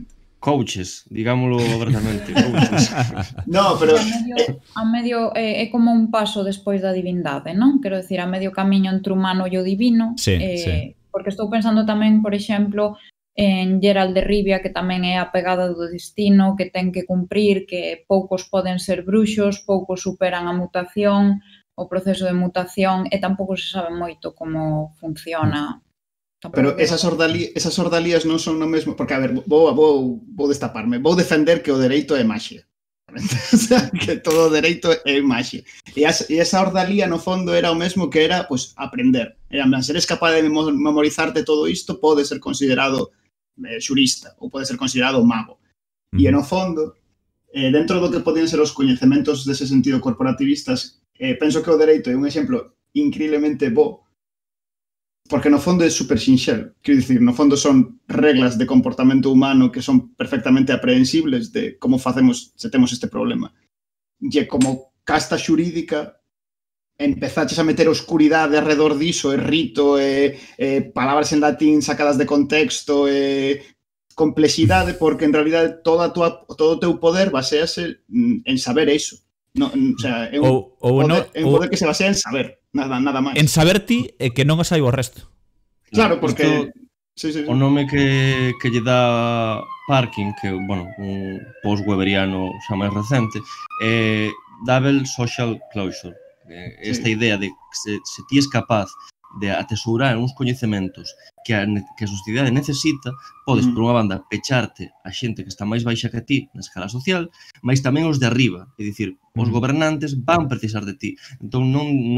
coaches, digámoslo abertamente, coaches. No, pero A medio é como un paso despois da divindade, non? Quero dicir, a medio camiño entre o humano e o divino. Sí, sí. Porque estou pensando tamén, por exemplo, en Geralt de Rivia, que tamén é a pegada do destino, que ten que cumprir, que poucos poden ser bruxos, poucos superan a mutación, o proceso de mutación, e tampouco se sabe moito como funciona. Pero esas ordalías non son no mesmo, porque, a ver, vou destaparme, vou defender que o dereito é maxia. O sea, que todo o dereito é maxia. E esa ordalía, no fondo, era o mesmo que era, pues, aprender. Era, se eres capaz de memorizarte todo isto, pode ser considerado xurista, ou pode ser considerado mago. E, no fondo, dentro do que podían ser os coñecementos dese sentido corporativistas, penso que o dereito é un exemplo increíblemente bo, porque no fondo é super sinxelo. Quero dicir, no fondo son reglas de comportamento humano que son perfectamente aprehensibles de como facemos se temos este problema. E como casta xurídica, empezaches a meter oscuridade alrededor diso, rito, palabras en latín sacadas de contexto, complexidade, porque en realidad todo o teu poder basease en saber iso. No, o sea, é un poder que se basea en saber, nada máis. En saber ti e que non o saiba o resto. Claro, porque o nome que lle dá Parkin, que, bueno, un post-weberiano xa máis recente, é Double Social Closure. Esta idea de que se ti es capaz de atesourar uns coñecementos que a sociedade necesita, podes, por unha banda, pecharte a xente que está máis baixa que ti na escala social, mas tamén os de arriba. É dicir, os gobernantes van precisar de ti. Entón,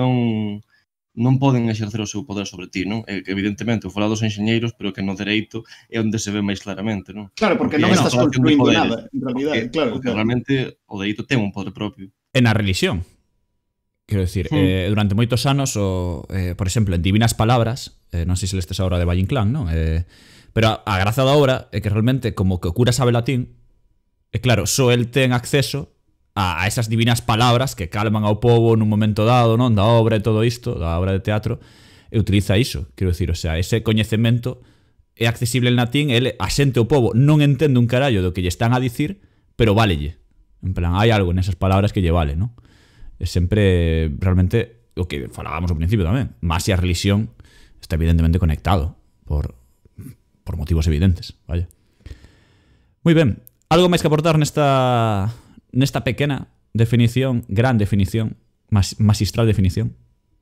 non poden exercer o seu poder sobre ti, non? Evidentemente, o falar dos enxeñeiros, pero que no dereito é onde se ve máis claramente, non? Claro, porque non estás construindo nada, en realidade, claro. Porque realmente o dereito ten un poder propio. E na religión. Quero dicir, durante moitos anos, por exemplo, en Divinas Palabras, non sei se lestes a obra de Valle Inclán, non? Pero a graza da obra é que realmente, como que o cura sabe latín, e claro, só el ten acceso a esas divinas palabras que calman ao povo nun momento dado, non? Da obra e todo isto, da obra de teatro, e utiliza iso, quero dicir, o sea, ese coñecemento é accesible en latín, ele asente o povo, non entende un carallo do que lle están a dicir, pero válelle. En plan, hai algo nesas palabras que lle vale, non? É sempre, realmente, o que falábamos ao principio tamén, máis a religión está evidentemente conectado por motivos evidentes, vaya. Moi ben, algo máis que aportar nesta pequena definición, gran definición, magistral definición?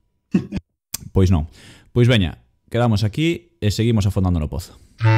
Pois non. Pois veña, quedamos aquí e seguimos afondando no pozo.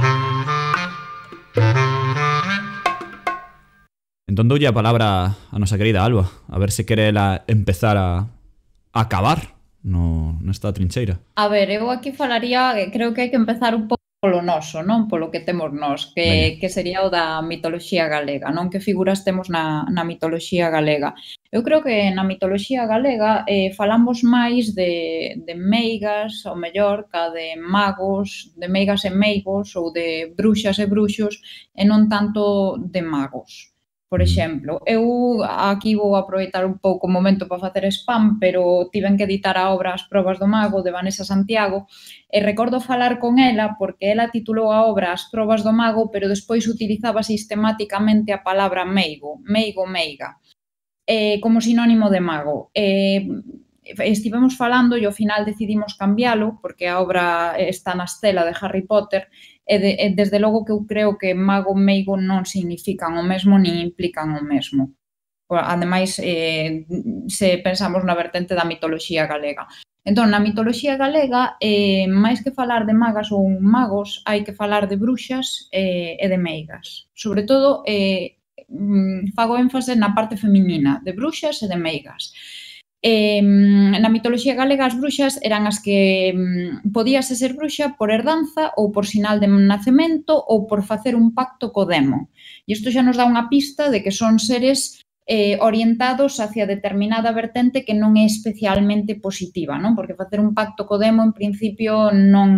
Entón doulle a palabra a nosa querida Alba, a ver se quere ela empezar a acabar nesta trincheira. A ver, eu aquí falaría, creo que hai que empezar un pouco polo noso, non? Polo que temos nós, que sería o da mitoloxía galega, non? Que figuras temos na mitoloxía galega. Eu creo que na mitoloxía galega falamos máis de meigas, ao mellor, ca de magos, de meigas e meigos, ou de bruxas e bruxos, e non tanto de magos. Por exemplo, eu aquí vou aproveitar un pouco o momento para facer spam, pero tiven que editar a obra As probas do mago, de Vanessa Santiago, e recordo falar con ela porque ela titulou a obra As probas do mago, pero despois utilizaba sistemáticamente a palabra meigo, meiga, como sinónimo de mago. Estivemos falando e ao final decidimos cambialo, porque a obra está na estela de Harry Potter, e desde logo que eu creo que mago e meigo non significan o mesmo nin implican o mesmo. Ademais, se pensamos na vertente da mitoloxía galega. Entón, na mitoloxía galega, máis que falar de magas ou magos, hai que falar de bruxas e de meigas. Sobre todo, fago énfase na parte feminina, de bruxas e de meigas. Na mitoloxía galega as bruxas eran as que podíase ser bruxa por herdanza ou por sinal de nacemento ou por facer un pacto co demo. E isto xa nos dá unha pista de que son seres orientados hacia determinada vertente que non é especialmente positiva, non? Porque facer un pacto co demo en principio non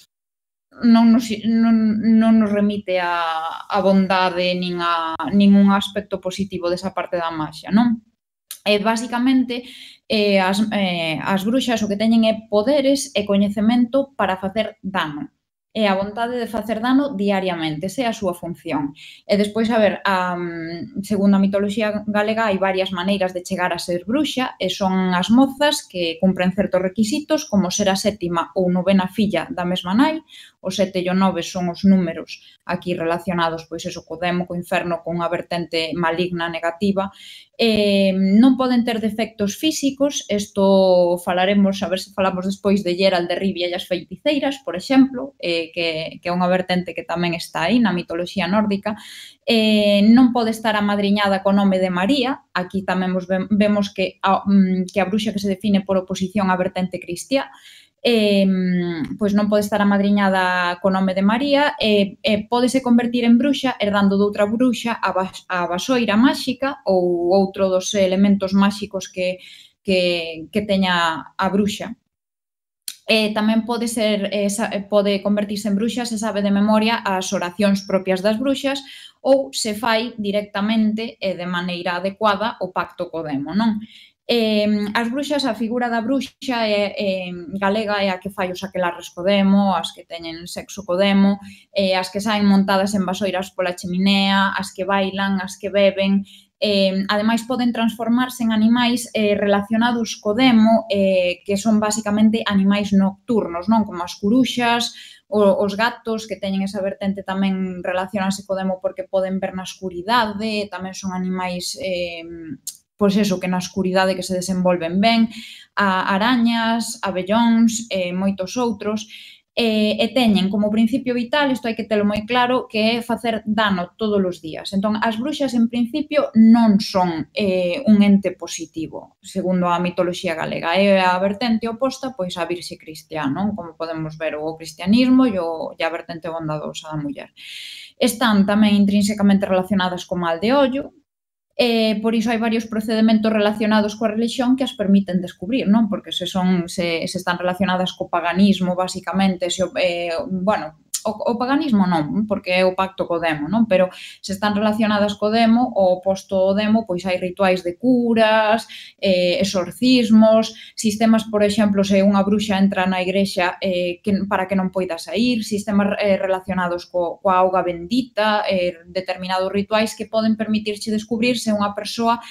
nos remite a bondade nin un aspecto positivo desa parte da maxia, non? Basicamente, as bruxas o que teñen é poderes e coñecemento para facer dano. é a vontade de facer dano diariamente, esa é a súa función. E despois, a ver, segundo a mitoloxía galega, hai varias maneiras de chegar a ser bruxa, e son as mozas que cumpren certos requisitos, como ser a sétima ou novena filla da mesma nai. O 7 e o 9 son os números aquí relacionados, pois eso, co demo, co inferno, con unha vertente maligna, negativa. Non poden ter defectos físicos, isto falaremos, a ver se falamos despois de Geralt de Rivia e as feiticeiras, por exemplo, que é unha vertente que tamén está aí na mitoloxía nórdica. Non pode estar amadriñada co nome de María, aquí tamén vemos que a bruxa que se define por oposición á vertente cristiá, pois non pode estar amadriñada co nome de María, pódese convertir en bruxa herdando doutra bruxa a vasoira máxica ou outro dos elementos máxicos que teña a bruxa. Tamén pode convertirse en bruxa se sabe de memoria as oracións propias das bruxas ou se fai directamente e de maneira adecuada o pacto co demo, non? As bruxas, a figura da bruxa galega é a que fai os aquelarres co demo, as que teñen sexo co demo, as que saen montadas en vasoiras pola cheminea, as que bailan, as que beben. Ademais, poden transformarse en animais relacionados co demo, que son basicamente animais nocturnos, non? Como as curuxas, os gatos, que teñen esa vertente tamén relacionarse co demo porque poden ver na escuridade, tamén son animais pois eso, que na escuridade que se desenvolven ben, a arañas, abellóns e moitos outros, e teñen como principio vital, isto hai que telo moi claro, que é facer dano todos os días. Entón, as bruxas, en principio, non son un ente positivo, segundo a mitoloxía galega. É a vertente oposta, pois, á Virxe Cristiá, non? Como podemos ver, o cristianismo e a vertente bondadosa da muller. Están tamén intrínsecamente relacionadas co mal de ollo, por iso hai varios procedementos relacionados coa religión que as permiten descubrir, non? Porque se están relacionadas co paganismo, basicamente, bueno, o paganismo non, porque é o pacto co demo, non? Pero se están relacionadas co demo, o oposto ao demo, pois hai rituais de curas, exorcismos, sistemas, por exemplo, se unha bruxa entra na igrexa para que non poida sair, sistemas relacionados coa auga bendita, determinados rituais que poden permitirche descubrir se unha persoa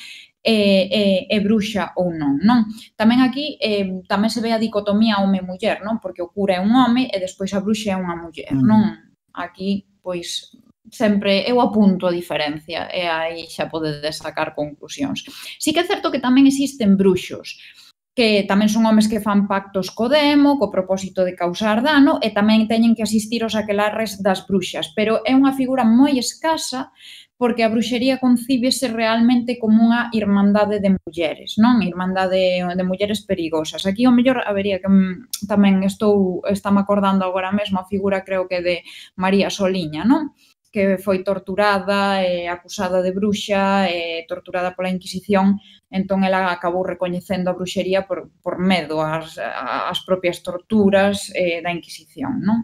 é bruxa ou non, non? Tamén aquí tamén se ve a dicotomía home-muller, non? Porque o cura é un home e despois a bruxa é unha muller, non? Aquí, pois, sempre eu apunto a diferencia e aí xa podedes sacar conclusións. Si que é certo que tamén existen bruxos, que tamén son homes que fan pactos co demo, co propósito de causar dano, e tamén teñen que asistir aos aquelarres das bruxas, pero é unha figura moi escasa porque a bruxería concíbese realmente como unha irmandade de mulleres, non? Irmandade de mulleres perigosas. Aquí, ao mellor, habería que tamén estame acordando agora mesmo a figura, creo que de María Soliña, non? Que foi torturada, acusada de bruxa, torturada pola Inquisición, entón ela acabou recoñecendo a bruxería por medo ás propias torturas da Inquisición, non?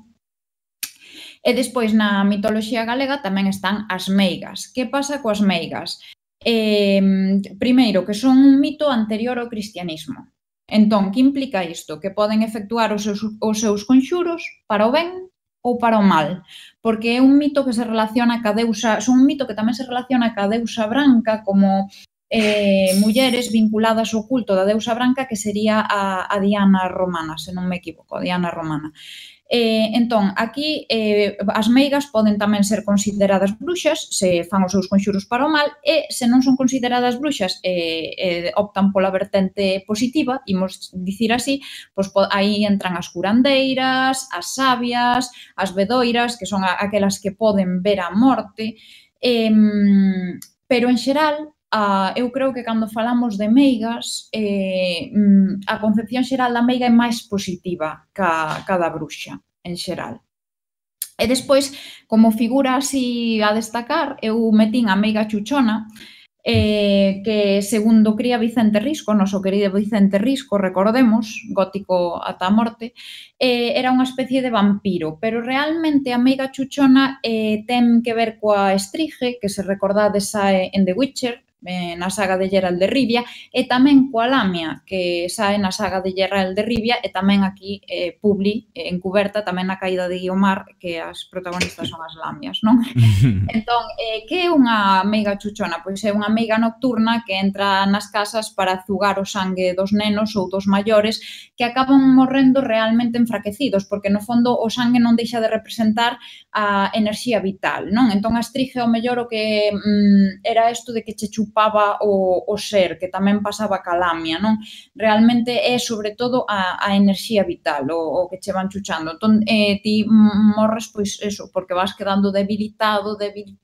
E despois, na mitoloxía galega, tamén están as meigas. Que pasa coas meigas? Primeiro, que son un mito anterior ao cristianismo. Entón, que implica isto? Que poden efectuar os seus conxuros para o ben ou para o mal. Porque é un mito que se relaciona ca deusa, son un mito que tamén se relaciona ca deusa branca como mulleres vinculadas ao culto da deusa branca, que sería a Diana romana, se non me equivoco, a Diana romana. Entón, aquí as meigas poden tamén ser consideradas bruxas se fan os seus conxuros para o mal, e se non son consideradas bruxas e optan pola vertente positiva, imos dicir así, pois aí entran as curandeiras, as sabias, as vedoiras, que son aquelas que poden ver a morte, pero en xeral eu creo que cando falamos de meigas, a concepción xeral da meiga é máis positiva ca da bruxa, en xeral. E despois, como figura así a destacar, eu metín a meiga chuchona, que segundo cría Vicente Risco, noso querido Vicente Risco, recordemos, gótico ata a morte, era unha especie de vampiro, pero realmente a meiga chuchona ten que ver coa Estrige, que se recordades en The Witcher, na saga de Geralt de Rivia, e tamén coa Lamia, que sae na saga de Geralt de Rivia, e tamén aquí Publi, encuberta, tamén na caída de Guiomar, que as protagonistas son as Lamias, non? Entón, que é unha meiga chuchona? Pois é unha meiga nocturna que entra nas casas para zugar o sangue dos nenos ou dos maiores que acaban morrendo realmente enfraquecidos, porque no fondo o sangue non deixa de representar a enerxía vital, non? Entón, a Astrige, ao mellor, o que era isto de que che chupaba o ser, que tamén pasaba ca Lamia, non? Realmente é, sobre todo, a enerxía vital, o que che van chuchando. Entón, ti morres, pois, eso, porque vas quedando debilitado.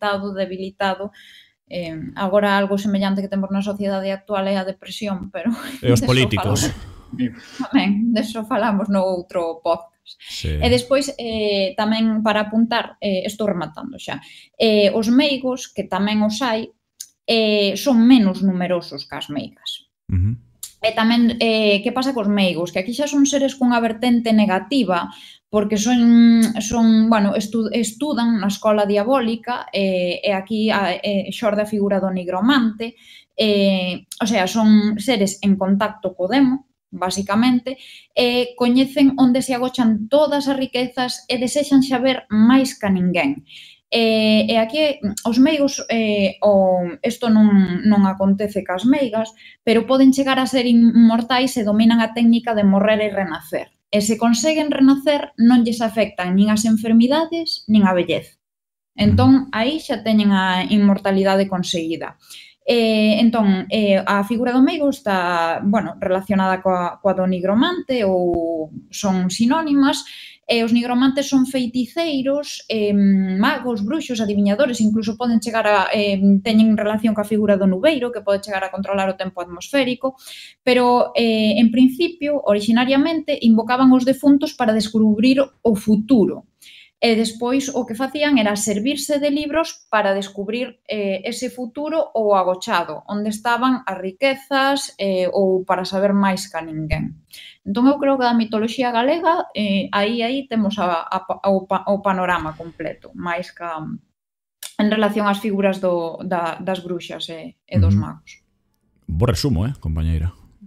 Agora, algo semellante que temos na sociedade actual é a depresión, pero... E os políticos. Tamén, deso falamos no outro podcast. Sí. E despois, tamén para apuntar, estou rematando xa, os meigos, que tamén os hai, son menos numerosos que as meigas. E tamén, que pasa cos meigos? Que aquí xa son seres cunha vertente negativa, porque bueno, estudan na escola diabólica, e aquí xorde a figura do nigromante, o sea, son seres en contacto co demo, basicamente, coñecen onde se agochan todas as riquezas e desexan saber máis ca ninguén. E aquí os meigos, isto non acontece cas meigas, pero poden chegar a ser inmortais e dominan a técnica de morrer e renacer. E se conseguen renacer, non lles afectan nin as enfermidades nin a vellez. Entón, aí xa teñen a inmortalidade conseguida. Entón, a figura do meigo está, bueno, relacionada coa do nigromante ou son sinónimas, e os nigromantes son feiticeiros, magos, bruxos, adiviñadores, incluso poden chegar a teñen relación coa figura do nubeiro, que pode chegar a controlar o tempo atmosférico, pero en principio, originariamente, invocaban os defuntos para descubrir o futuro. E despois o que facían era servirse de libros para descubrir ese futuro ou agochado, onde estaban as riquezas ou para saber máis ca ninguén. Entón, eu creo que da mitoloxía galega aí temos o panorama completo, máis ca en relación ás figuras das bruxas e dos magos. Bo resumo, compañeira,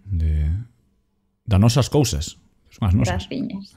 das nosas cousas. Son as nosas. Das viñas.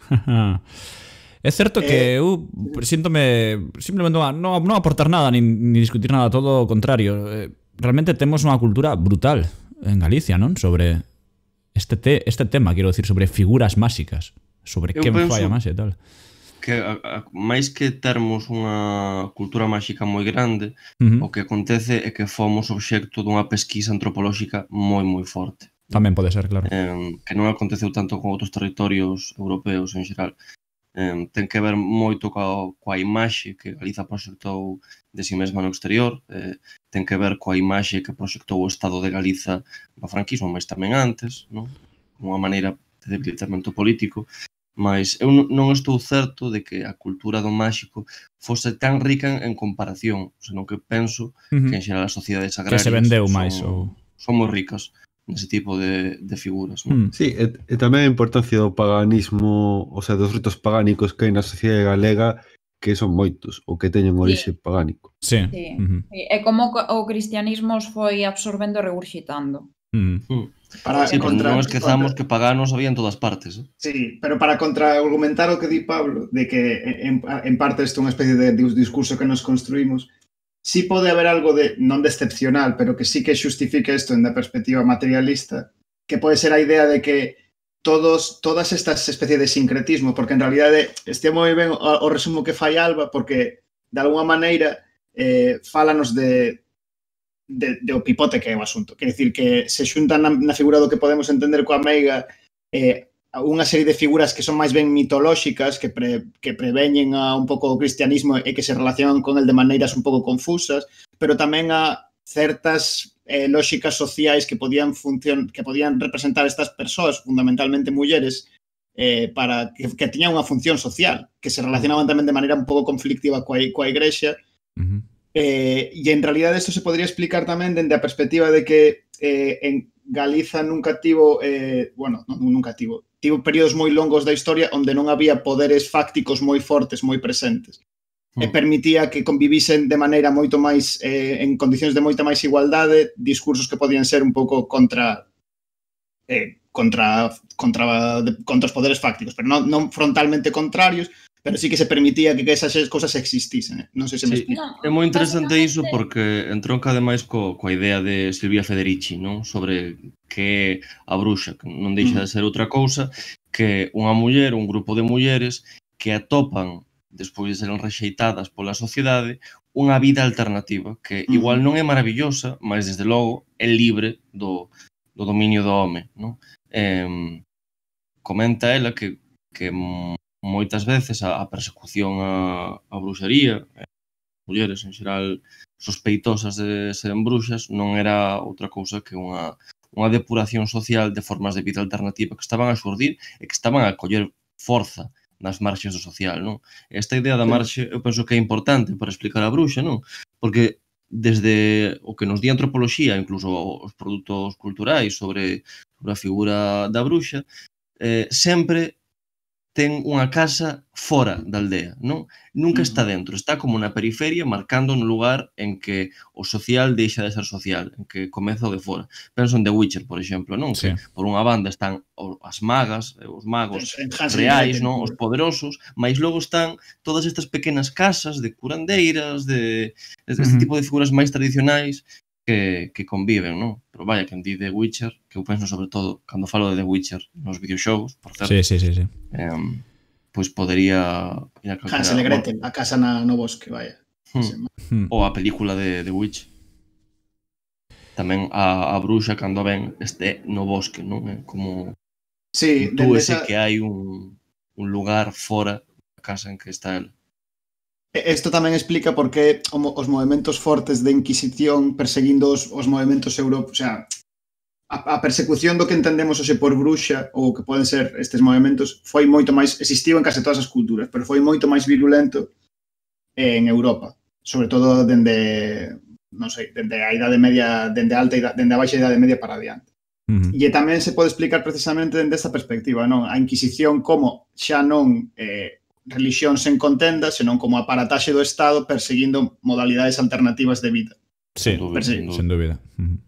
É certo que eu síntome simplemente non aportar nada nin discutir nada, todo o contrario. Realmente temos unha cultura brutal en Galicia, non? Sobre este tema, quero dicir, sobre figuras máxicas, sobre quen fai a máxia e tal. Que máis que termos unha cultura máxica moi grande, o que acontece é que fomos obxecto dunha pesquisa antropolóxica moi forte. Tamén pode ser, claro. Que non aconteceu tanto con outros territorios europeos en xeral. Ten que ver moito coa imaxe que Galiza proxectou de si mesma no exterior, ten que ver coa imaxe que proxectou o Estado de Galiza no franquismo, mas tamén antes, unha maneira de debilitamento político, mas eu non estou certo de que a cultura do máxico fose tan rica en comparación, senón que penso que en xeral as sociedades agrarias que se vendeu máis son moi ricas nese tipo de figuras. Sí, e tamén a importancia do paganismo, o sea, dos ritos pagánicos que hai na sociedade galega, que son moitos, ou que teñen orixe pagánico. Sí. É como o cristianismo os foi absorbendo e regurgitando. Non esquezamos que paganos había en todas partes. Sí, pero para contraargumentar o que di Pablo, de que en parte isto é unha especie de discurso que nos construímos, sí pode haber algo non de excepcional, pero que sí que xustifique isto en da perspectiva materialista, que pode ser a idea de que todas estas especies de sincretismo, porque en realidade este moi ben o resumo que fai Alba, porque de alguma maneira fálanos de o pipote que é o asunto. Quer dicir que se xuntan na figura do que podemos entender coa meiga unha serie de figuras que son máis ben mitolóxicas, que preveñen a un pouco o cristianismo e que se relacionan con el de maneiras un pouco confusas, pero tamén a certas lóxicas sociais que podían representar estas persoas, fundamentalmente mulleres, para que tiñan unha función social, que se relacionaban tamén de maneira un pouco conflictiva coa Igrexa. E en realidad isto se podría explicar tamén dende a perspectiva de que en Galiza nunca tivo, tivo períodos moi longos da historia onde non había poderes fácticos moi fortes, moi presentes. e permitía que convivisen de maneira moito máis en condicións de moita máis igualdade discursos que podían ser un pouco contra os poderes fácticos, pero non frontalmente contrarios, pero sí que se permitía que esas cousas existisen. Non sei se me explico. É moi interesante iso porque entronca ademais coa idea de Silvia Federici, non? Sobre que a bruxa, que non deixa de ser outra cousa que unha muller, un grupo de mulleres que atopan, despois de seren rexeitadas pola sociedade, unha vida alternativa que igual non é maravillosa, mas desde logo é libre do dominio do home, non? Comenta ela que moitas veces a persecución a bruxería, mulleres en xeral sospeitosas de seren bruxas, non era outra cousa que unha depuración social de formas de vida alternativa que estaban a xurdir e que estaban a coller forza nas marxes do social, non? Esta idea da marxe eu penso que é importante para explicar a bruxa, non? Porque desde o que nos di a antropoloxía, incluso os produtos culturais sobre a figura da bruxa, sempre ten unha casa fora da aldea, non? Nunca está dentro, está como na periferia, marcando no lugar en que o social deixa de ser social, en que comeza o de fora. Penso en The Witcher, por exemplo, non? Que por unha banda están as magas, os magos reais, non? Os poderosos, mas logo están todas estas pequenas casas de curandeiras, de este tipo de figuras máis tradicionais que conviven, non? Pero vaya, que en di The Witcher, que eu penso sobre todo, cando falo de The Witcher nos videoxogos, por certo, pois podería ir a calquera... Hansel e Gretel, a casa no bosque, vaya. Ou a película de The Witch. Tamén a bruxa, cando ven, este no bosque, non? É como... Sí, intúese que hai un lugar fora da casa en que está ela. Isto tamén explica por que os movementos fortes de Inquisición perseguindo os movementos europeos, o sea, a persecución do que entendemos hoxe por bruxa ou que poden ser estes movementos foi moito máis, existiu en case todas as culturas, pero foi moito máis virulento en Europa, sobre todo dende, non sei, dende a idade media, dende a baixa idade media para adiante. E tamén se pode explicar precisamente dende esta perspectiva, non? A Inquisición como xa non religión sen contenda, senón como aparataxe do Estado perseguindo modalidades alternativas de vida. Sí, sen dúbida.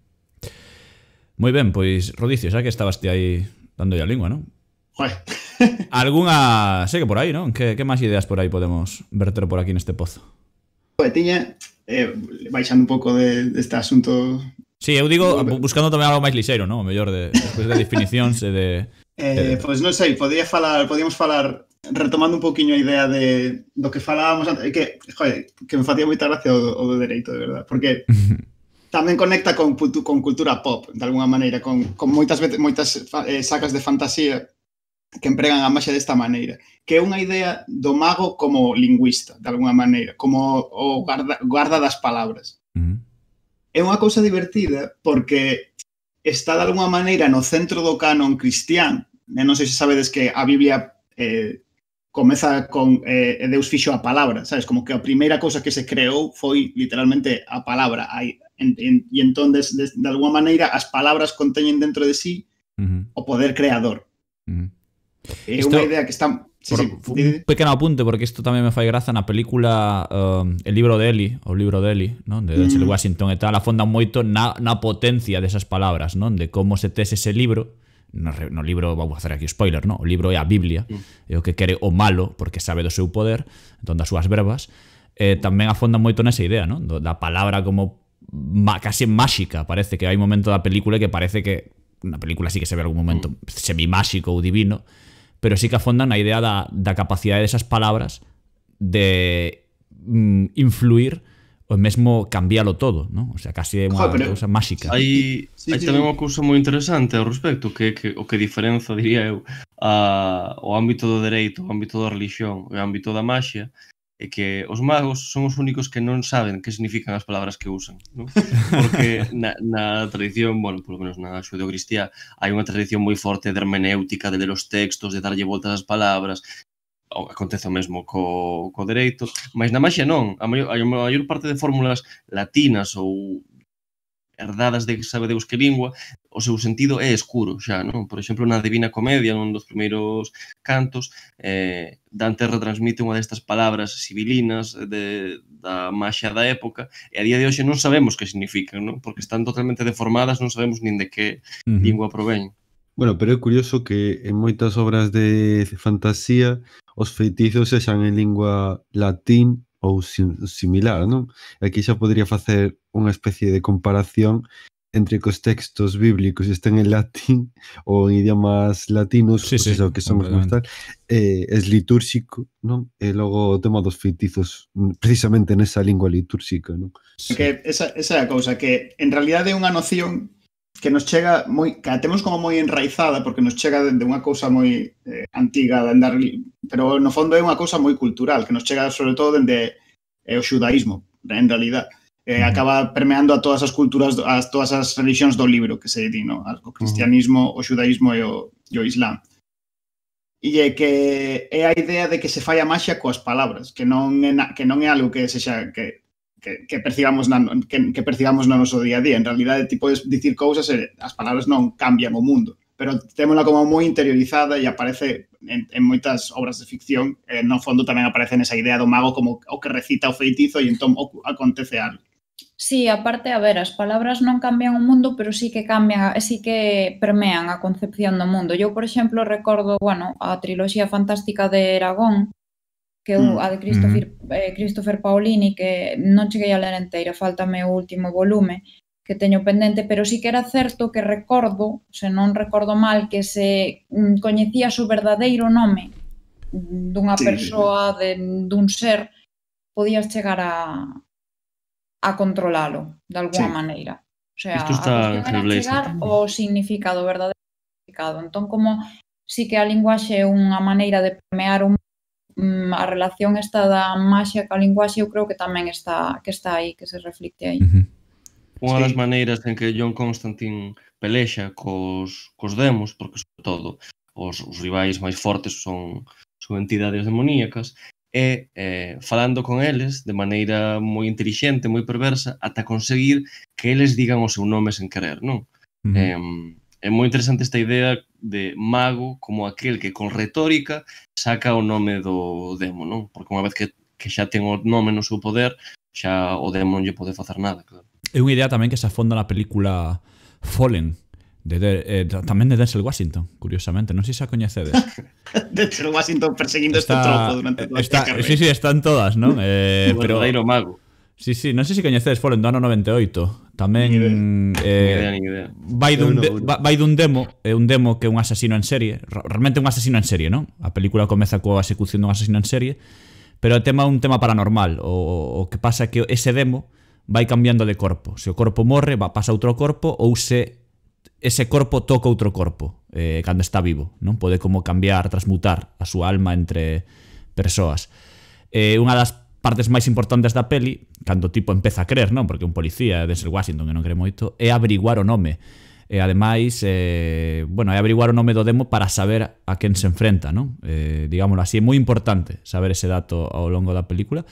Moi ben, pois, Rodicio, xa que estabas ti aí dando a lingua, non? Joder. Alguna... Sei que por aí, non? Que máis ideas por aí podemos verter por aquí neste pozo? Joder, tiña... baixando un pouco deste asunto... Sí, eu digo, buscando tamén algo máis lixeiro, non? O mellor, despois de definicións e de... Pois non sei, podíamos falar retomando un pouquiño a idea do que falábamos antes, que me facía moita gracia o do dereito, de verdad, porque tamén conecta con cultura pop, de alguna maneira, con moitas sacas de fantasía que empregan a magia desta maneira, que é unha idea do mago como lingüista, de alguna maneira, como o guarda das palabras. É unha cousa divertida porque está de alguna maneira no centro do canon cristián. Non sei se sabedes que a Biblia comeza con Deus fixo a palabra, sabes? Como que a primeira cousa que se creou foi literalmente a palabra. E entón, de alguna maneira, as palabras conteñen dentro de sí o poder creador. É unha idea que está... Un pequeno apunte, porque isto tamén me fai graza na película El libro de Eli, o libro de Eli, non? De Denzel Washington e tal, afondan moito na potencia desas palabras, non? De como se tes ese libro. No libro, vamos a facer aquí spoiler, non? O libro é a Biblia, é o que quere o malo porque sabe do seu poder, entón das súas verbas. Tamén afondan moito nesa idea, non? Da palabra como casi máxica. Parece que hai un momento da película que parece que na película sí que se ve algún momento semi-máxico ou divino, pero sí que afondan na idea da capacidade desas palabras de influir ou mesmo cambialo todo, non? O sea, casi é unha cousa máxica. Hai tamén unha cousa moi interesante ao respecto, que o que diferenza, diría eu, o ámbito do dereito, o ámbito da religión e o ámbito da maxia, é que os magos son os únicos que non saben que significan as palabras que usan, non? Porque na tradición, bueno, polo menos na xudeocristiá, hai unha tradición moi forte de hermenéutica, de ler os textos, de darlle voltas ás palabras. Acontece o mesmo co dereito, mas na maxia non. A maior parte de fórmulas latinas ou herdadas de sabe Deus que lingua, o seu sentido é escuro xa, non? Por exemplo, na Divina Comedia, nun dos primeiros cantos, Dante retransmite unha destas palabras sibilinas da maxia da época, e a día de hoxe non sabemos que significan, non? Porque están totalmente deformadas, non sabemos nin de que lingua proveñen. Bueno, pero é curioso que en moitas obras de fantasía os feitizos sexan en lingua latín ou similar, non? Aquí xa podría facer unha especie de comparación entre que os textos bíblicos estén en latín ou en idiomas latinos, sí, pues eso, que somos máis tal, es litúrxico, non? E logo o tema dos feitizos precisamente nesa lingua litúrxica, non? Sí. Que esa é a cousa, que en realidade é unha noción que nos chega moi, que a temos como moi enraizada, porque nos chega de unha cousa moi antiga, pero no fondo é unha cousa moi cultural, que nos chega sobre todo dende o xudaísmo, en realidad. Acaba permeando a todas as culturas, a todas as religións do libro que se di, no? O cristianismo, o xudaísmo e o islam. E é que é a idea de que se fai a maxia coas palabras, que non é algo que sexa que percibamos que percibamos no noso día a día. En realidade, ti podes dicir cousas e as palabras non cambian o mundo, pero témola como moi interiorizada e aparece en moitas obras de ficción. No fondo tamén aparece nesa idea do mago como o que recita o feitizo e entón acontece algo. Sí, aparte, a ver, as palabras non cambian o mundo, pero sí que cambian, sí que permean a concepción do mundo. Eu, por exemplo, recordo, a triloxía fantástica de Aragón, que a de Christopher Paolini, que non cheguei a ler enteira, faltame o último volume que teño pendente, pero sí que era certo que recordo, se non recordo mal, que se coñecía o verdadeiro nome dunha persoa, dun ser, podías chegar a controlalo de alguna maneira. O sea, a cuestión era chegar o significado, o verdadeiro significado. Entón, como sí que a linguaxe é unha maneira de permear a relación esta da maxia ca linguaxe, eu creo que tamén está aí, que se reflicte aí. Unha das maneiras en que John Constantine pelexa cos demos, porque sobre todo os rivais máis fortes son entidades demoníacas, é falando con eles de maneira moi intelixente, moi perversa, ata conseguir que eles digan o seu nome sen querer, non? É moi interesante esta idea de mago como aquel que con retórica saca o nome do demo, non? Porque unha vez que xa ten o nome no seu poder, xa o demo non lle pode facer nada, claro. É unha idea tamén que se afonda na película Fallen, tamén de Denzel Washington, curiosamente. Non sei se a coñecedes. Denzel Washington perseguindo este tropo durante toda esta carreira. Sí, están todas, non? O verdadeiro mago. Sí, non sei se coñecedes Fallen do ano 98. Tamén ni idea. vai dun demo, é un demo que é un asasino en serie, realmente un asasino en serie, non? A película comeza coa execución dun asasino en serie, pero o tema é un tema paranormal. O que pasa é que ese demo vai cambiando de corpo. Se o corpo morre, pasa a outro corpo, ou se ese corpo toca outro corpo cando está vivo, non? Pode como cambiar, transmutar a súa alma entre persoas. Unha das partes máis importantes da peli, cando o tipo empeza a crer, non? Porque un policía de Denzel Washington que non cree moito, é averiguar o nome. E ademais, é averiguar o nome do demo para saber a quen se enfrenta, non? Digámoslo así, é moi importante saber ese dato ao longo da película.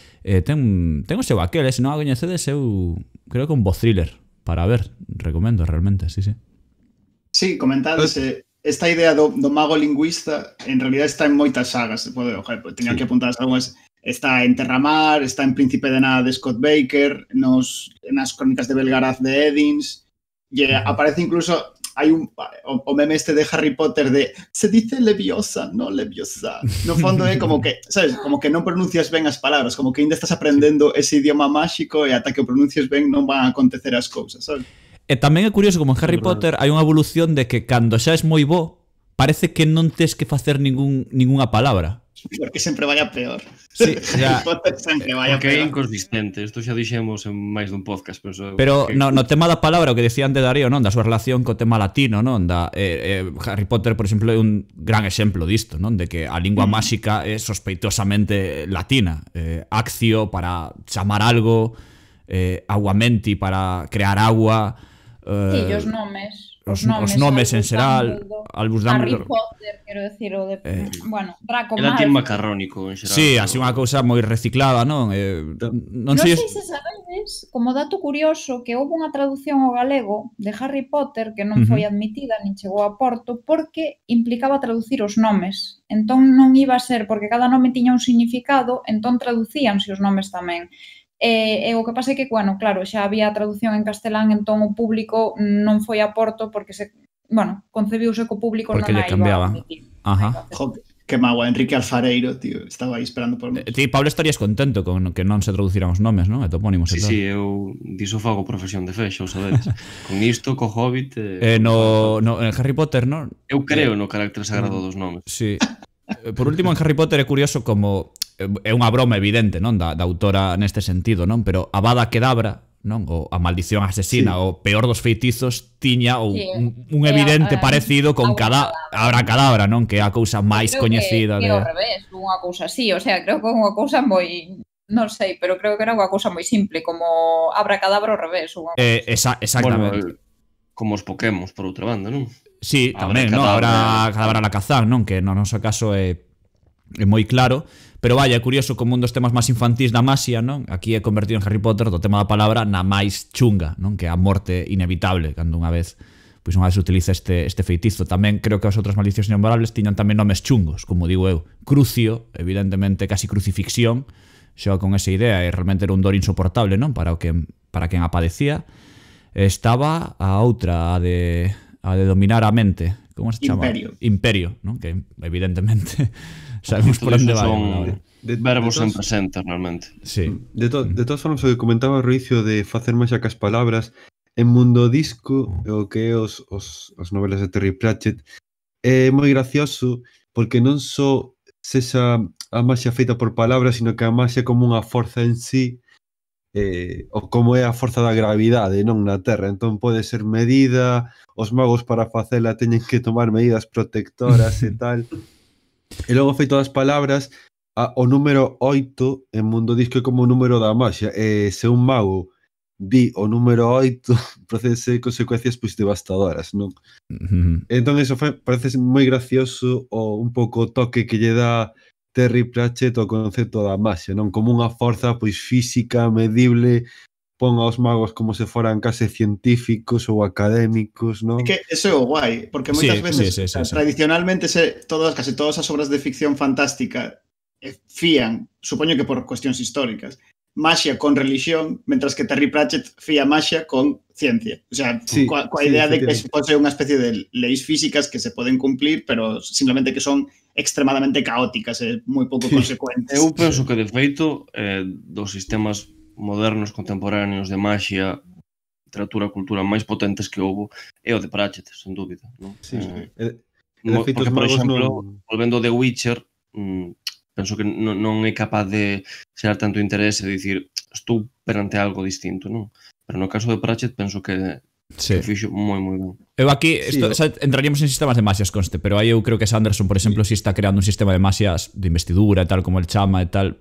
Ten o seu aquel, se non a coñecedes, eu creo que un bo thriller para ver, recomendo realmente, sí. Sí, comentádese, esta idea do mago lingüista en realidad está en moitas sagas, teña que apuntar algunhas. Está en Terramar, está en Príncipe de Nada de Scott Baker, nas Crónicas de Belgarath de Eddins, e aparece incluso, hai o meme este de Harry Potter de se dice Leviosa, non Leviosa. No fondo é como que, sabes, como que non pronuncias ben as palabras, como que ainda estás aprendendo ese idioma máxico e ata que o pronuncies ben non van a acontecer as cousas, sabes? E tamén é curioso como en Harry Potter hai unha evolución de que cando xa es moi bo, parece que non tes que facer ningunha palabra. Porque sempre vai a peor. Sí, ya. Sempre vai a peor. Porque é peor. inconsistente. Isto xa dixemos en máis dun podcast. Pero no tema da palabra, o que decía antes Darío, non? Da súa relación co tema latino, non? Harry Potter, por exemplo, é un gran exemplo disto, non? De que a lingua máxica é sospeitosamente latina. Accio para chamar algo, aguamenti para crear agua. Sí, os nomes. Os nomes en xeral, Albus Dumbledore. Harry Potter, quero decir, o de Draco Malfoy. É latín macarrónico en xeral. Sí, así unha cousa moi reciclada, non? Non sei se saben sabes, como dato curioso, que houve unha traducción ao galego de Harry Potter que non foi admitida nin chegou a porto porque implicaba traducir os nomes. Entón non iba a ser, porque cada nome tiña un significado, entón traducíanse os nomes tamén. E o que pasa é que, bueno, claro, xa había traducción en castelán, entón o público non foi a porto porque concebiuse que o público porque non a iba a admitir. Ajá. Joder, que magua, Enrique Alfareiro, tío, estaba aí esperando por nós. Ti, Pablo, estarías contento con que non se traduciran os nomes, non? E topónimos e tal. Sí, eu diso fago profesión de fe, xa o sabedes. Con isto, co Hobbit... No Harry Potter, non? Eu creo no carácter sagrado dos nomes. Sí. Por último, en Harry Potter é curioso como... É unha broma evidente, non? Da autora neste sentido, non? Pero Avada Kedavra, non? O a maldición asesina, o peor dos feitizos, tiña un evidente parecido con Abracadabra, non? Que é a cousa máis coñecida de... ao revés, unha cousa así, o sea, creo que é unha cousa moi... Non sei, pero creo que era unha cousa moi simple, como Abracadabra ao revés. Exactamente. Bueno, como os Pokémon, por outra banda, non? Sí, tamén, non? Abracadabra Alakazam, non? Que no noso caso é moi claro. Pero vaya, é curioso como un dos temas máis infantís da maxia, non? Aquí é convertido en Harry Potter do tema da palabra na máis chunga, non? Que é a morte inevitable, cando unha vez utiliza este feitizo. Tamén creo que as outras maldicións innombrables tiñan tamén nomes chungos, como digo eu. Crucio, evidentemente casi crucifixión, xoga con esa idea e realmente era un dor insoportable, non? Para quen a padecía. Estaba a outra, a de dominar a mente. Como se chama? Imperio, non? Que evidentemente sabemos por onde vai. Verbos en presente, realmente. Sí. De todas formas, o que comentaba o Roicio de facer máis cas palabras, en Mundo Disco, o que é os novelas de Terry Pratchett, é moi gracioso porque non só sexa a maxia feita por palabras, sino que a maxia como unha forza en sí, ou como é a forza da gravidade, non na Terra. Entón pode ser medida, os magos para facela teñen que tomar medidas protectoras e tal. E logo feito das palabras, o número 8 en Mundo Disco é como o número da maxia. Se un mago di o número 8, procede consecuencias pois devastadoras, non? Entón eso parece moi gracioso o un pouco o toque que lle dá Terry Pratchett o concepto da maxia, non? Como unha forza pois física, medible, pon aos magos como se foran case científicos ou académicos, non? É que eso é o guai, porque moitas veces tradicionalmente case todas as obras de ficción fantástica fían, supoño que por cuestións históricas, maxia con religión, mentras que Terry Pratchett fía maxia con ciencia. O sea, coa idea de que pode ser unha especie de leis físicas que se poden cumplir, pero simplemente que son extremadamente caóticas e moi pouco consecuentes. Eu penso que, de feito, dos sistemas modernos contemporáneos de maxia, literatura, cultura máis potentes que houve é o de Pratchett, sen dúbida, non? Sí. Porque, por exemplo, volvendo de Witcher, penso que non é capaz de xerar tanto interese de dicir estou perante algo distinto, non? Pero no caso de Pratchett penso que fixo moi ben. Eu aquí entraríamos en sistemas de magias, conste, pero aí eu creo que Sanderson, por exemplo, si está creando un sistema de magias de investidura e tal, como el chama e tal,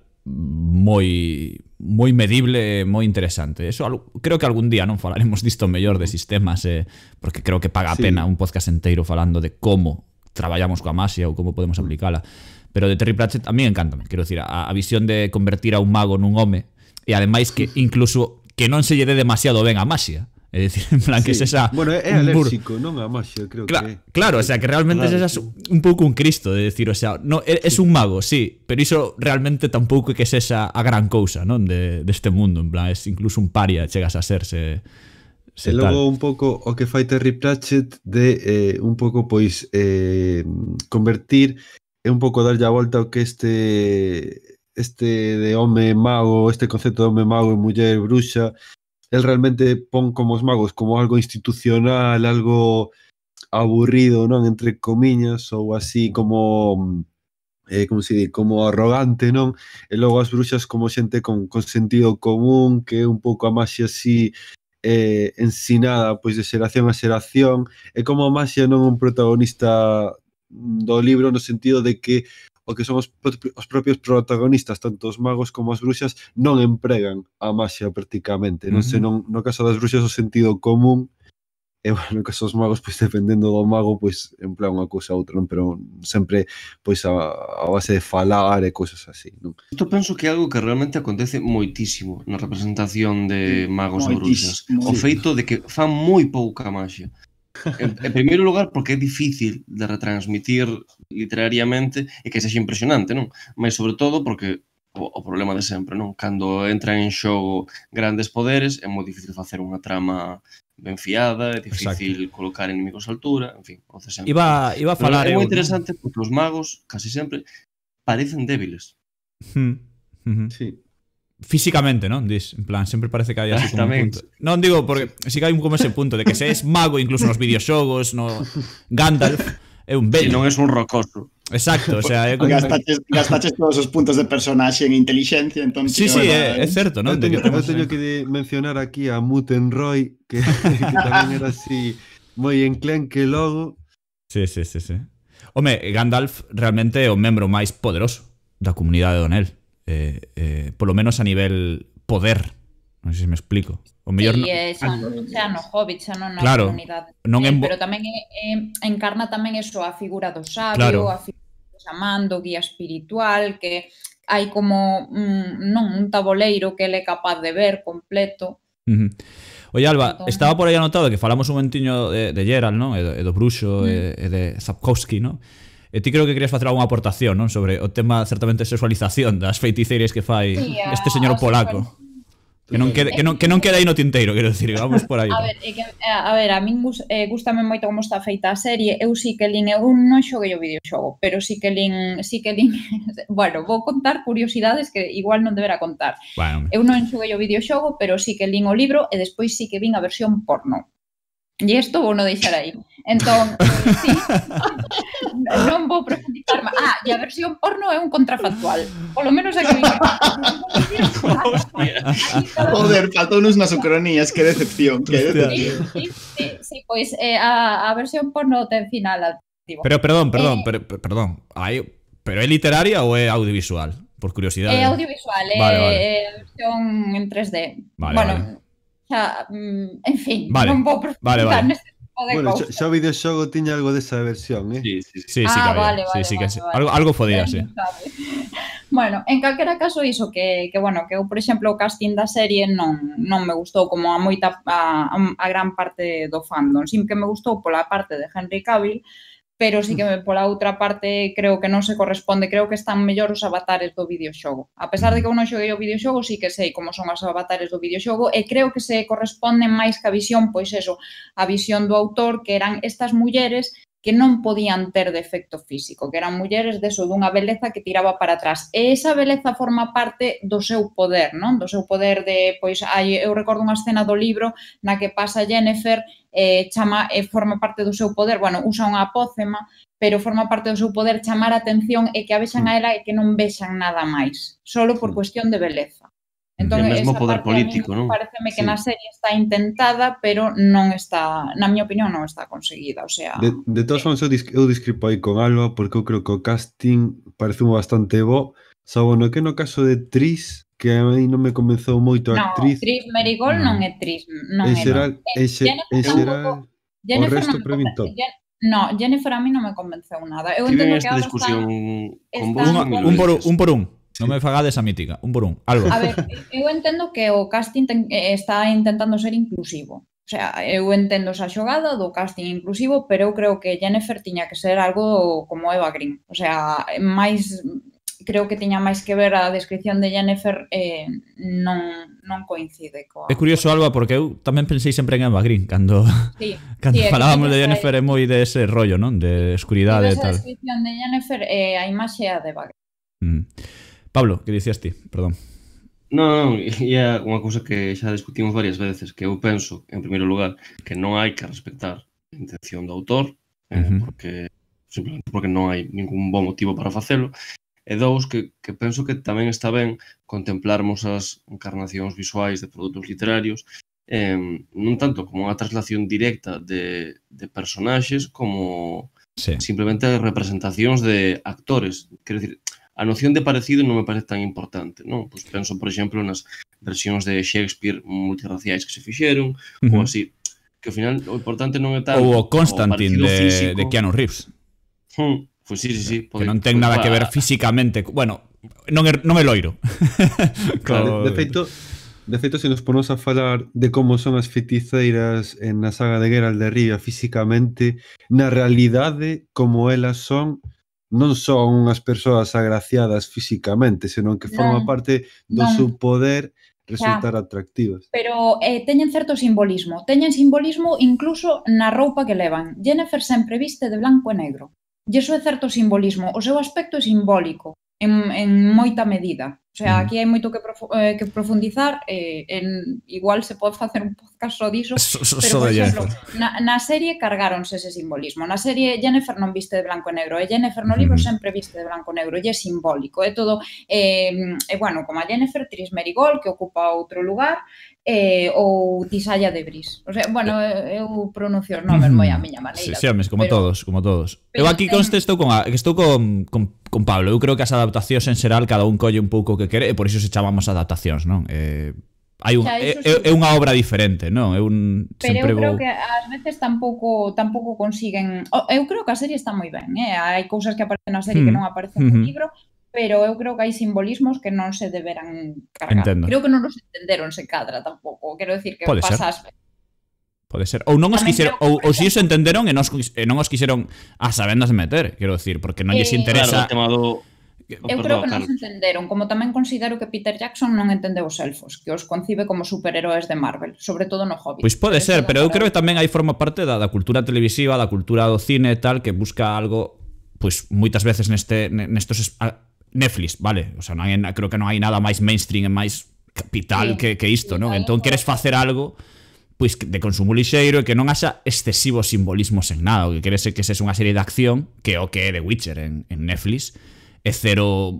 moi medible e moi interesante. Eso creo que algún día non falaremos disto mellor de sistemas, porque creo que paga a pena un podcast inteiro falando de como traballamos coa magia ou como podemos aplicala. Pero de Terry Pratchett a mí encántame, quero dicir, a visión de convertir a un mago nun home, e ademais que incluso que non se lle dé demasiado ben a magia. É dicir, en plan que sexa... Bueno, é alérxico, non a magia, creo que é. Claro, o sea, que realmente sexa un pouco un Cristo, de decir, o sea, no, es un mago, sí, pero iso realmente tampouco é que sexa a gran cousa, non, deste mundo, en plan, es incluso un paria, chegas a serse... E logo un pouco o que fai Terry Pratchett de un pouco, pois, convertir e un pouco darlle a volta ao que este de home mago, este concepto de home mago e muller bruxa, el realmente pon como os magos como algo institucional, algo aburrido, non, entre comiñas, ou así como como se di, como arrogante, non? E logo as bruxas como xente con sentido común, que é un pouco a maxia así ensinada pois de xeración a xeración, e como a maxia non é un protagonista do libro no sentido de que o que son os propios protagonistas, tanto os magos como as bruxas, non empregan a maxia prácticamente. Non sei, no caso das bruxas o sentido común E, bueno, que os magos, pois, dependendo do mago, pois, emplea unha cousa ou outra, non? Pero sempre, pois, a base de falar e cousas así, non? Isto penso que é algo que realmente acontece moitísimo na representación de magos e bruxas. O feito de que fan moi pouca maxia. En primeiro lugar, porque é difícil de retransmitir literariamente e que sexa impresionante, non? Mas, sobre todo, porque o problema de sempre, non? Cando entran en xogo grandes poderes, é moi difícil facer unha trama ben fiada, é difícil colocar inimigos a altura, en fin, o de sempre. Iba a falar é moi interesante porque os magos, casi sempre, parecen débiles. Sí. Físicamente, non? Dis, en plan, sempre parece que hai así como un punto. Non digo, porque si que hai como ese punto de que se es mago incluso nos videoxogos, no Gandalf, é un bello. Non é un rocoso. Exacto, o sea, é como... Gastaches todos os puntos de personaxe en inteligencia, entón... Sí, é certo, non? Eu teño que mencionar aquí a Mutenroy, que tamén era así moi enclenque logo. Sí. Home, Gandalf realmente é o membro máis poderoso da comunidade do Anel. Polo menos a nivel poder. Non sei se me explico. O mellor xa no Hobbit, xa non na comunidade. Pero tamén encarna tamén eso, a figura do sabio, a figura do xamán, do guía espiritual, que hai como un taboleiro que ele é capaz de ver completo. Oye, Alba, estaba por aí anotado que falamos un momentiño de Geralt, non? E do bruxo e de Sapkowski, non? E ti creo que querías facer algunha aportación, non? Sobre o tema certamente de sexualización das feiticeiras que fai este señor polaco. Que non queda aí no tinteiro, quero dicir, vamos por aí. A ver, a min gustame moito como está feita a serie. Eu sí que lin, eu non xoguei o videoxogo, pero sí que lin, bueno, vou contar curiosidades que igual non debera contar. Eu non xoguei o videoxogo, pero sí que lin o libro e despois sí que vin a versión porno. E isto vou non deixar aí. Entón, sí, non vou profundizar máis. E a versión porno é un contrafactual. Polo menos é que vin. Joder, faltounos nas ucronías, que decepción. Sí, pois a versión porno ten final activo. Pero, perdón. Pero é literaria ou é audiovisual? Por curiosidade. É audiovisual, é versión en 3D. Bueno, xa, en fin, non vou profundizar neste tipo de cousas. Xa o videoxogo tiña algo desa versión, eh? Sí, vale. Algo fodía, sí. Bueno, en calquera caso iso que bueno, que eu, por exemplo, o casting da serie non me gustou como a gran parte do fandom. Sim que me gustou pola parte de Henry Cavill, pero sí que pola outra parte creo que non se corresponde, creo que están mellor os avatares do videoxogo. A pesar de que eu non xoguei o videoxogo, sí que sei como son os avatares do videoxogo e creo que se corresponden máis que a visión, pois eso, a visión do autor, que eran estas mulleres que non podían ter defecto físico, que eran mulleres deso dunha beleza que tiraba para atrás. E esa beleza forma parte do seu poder, non? Do seu poder de, pois, eu recordo unha escena do libro na que pasa Yennefer, forma parte do seu poder, bueno, usa unha apócema, pero forma parte do seu poder chamar a atención e que a vexan a ela e que non vexan nada máis, solo por cuestión de beleza. Entón, mesmo poder político, non? Pareceme que na serie está intentada, pero non está, na miña opinión, non está conseguida, o sea... De todas formas, eu discrepo aí con Alba, porque eu creo que o casting parece bastante bo, salvo no que no caso de Tris, que a mí non me convenceu moito a actriz. Non, Tris Merigold non é Tris, non é. En xeral, o resto para min top. No, Jennifer a mí non me convenceu nada. Eu entendo que agora discusión con vos un por un. Non me fagades a mítica, un por un. Algo. A ver, eu entendo que o casting está intentando ser inclusivo. O sea, eu entendo esa xogada do casting inclusivo, pero eu creo que Yennefer tiña que ser algo como Eva Green. O sea, máis... Creo que tiña máis que ver a descripción de Yennefer, non coincide coa... É curioso, Alba, porque eu tamén pensei sempre en Eva Green cando falábamos de Yennefer, é moi de ese rollo, non? De escuridade e tal. Esa descripción de Yennefer, a imaxe é a de Eva Green. Pablo, que dicías ti? Perdón. Non, e é unha cousa que xa discutimos varias veces, que eu penso, en primeiro lugar, que non hai que respectar a intención do autor, simplemente porque non hai ningún bon motivo para facelo, e dous, que penso que tamén está ben contemplarmos as encarnacións visuais de produtos literarios, non tanto como unha traslación directa de personaxes, como simplemente representacións de actores. Quero dicir, a noción de parecido non me parece tan importante, non? Pois penso, por exemplo, nas versións de Shakespeare multirraciais que se fixeron, ou así, Que ao final o importante non é tanto ou o Constantine de Keanu Reeves. Pois sí. Que non ten nada que ver físicamente. Bueno, non é loiro. Claro, de feito, se nos ponemos a falar de como son as feiticeiras na saga de Geralt de Rivia físicamente, na realidade, como elas son, non son unhas persoas agraciadas físicamente, senón que forma parte do seu poder resultar atractivas. Pero teñen certo simbolismo. Teñen simbolismo incluso na roupa que levan. Yennefer sempre viste de blanco e negro. E iso é certo simbolismo. O seu aspecto é simbólico en moita medida. O sea, aquí hai moito que profundizar. Igual se pode facer un podcast só diso. Pero, por exemplo, na serie cargáronse ese simbolismo. Na serie Yennefer non viste de blanco e negro. E Yennefer no libro sempre viste de blanco e negro. E é simbólico. É todo... bueno, como a Yennefer, Tris Merigold, que ocupa outro lugar, ou Tisaya de Bris. O sea, bueno, eu pronuncio os nomes moi a miña maneira. Sí, como todos. Eu aquí estou con Pablo. Eu creo que as adaptacións en xeral cada un colle un pouco que quere, e por iso se chamamos adaptacións, non? É unha obra diferente, non? Pero eu creo que ás veces tampouco consiguen... Eu creo que a serie está moi ben, hai cousas que aparecen na serie que non aparecen no libro, pero eu creo que hai simbolismos que non se deberán cargar. Entendo. Creo que non os entenderon se cadra tampouco. Quero decir que pasas... Pode ser. Ou non os quixeron, ou si os entenderon e non os quixeron a sabendas meter, quero decir, porque non lles interesa... Claro, o tema do... Eu creo que non se entenderon, como tamén considero que Peter Jackson non entendeu os elfos, que os concibe como superheróis de Marvel, sobre todo no Hobbit. Pois pode ser, pero eu creo que tamén aí forma parte da cultura televisiva, da cultura do cine e tal, que busca algo, pois moitas veces nestos Netflix, vale? O sea, creo que non hai nada máis mainstream e máis capital que isto, non? Entón queres facer algo pois de consumo lixeiro e que non haxa excesivos simbolismos en nada. O que queres é que sexa unha serie de acción, que é o que é The Witcher en Netflix, é cero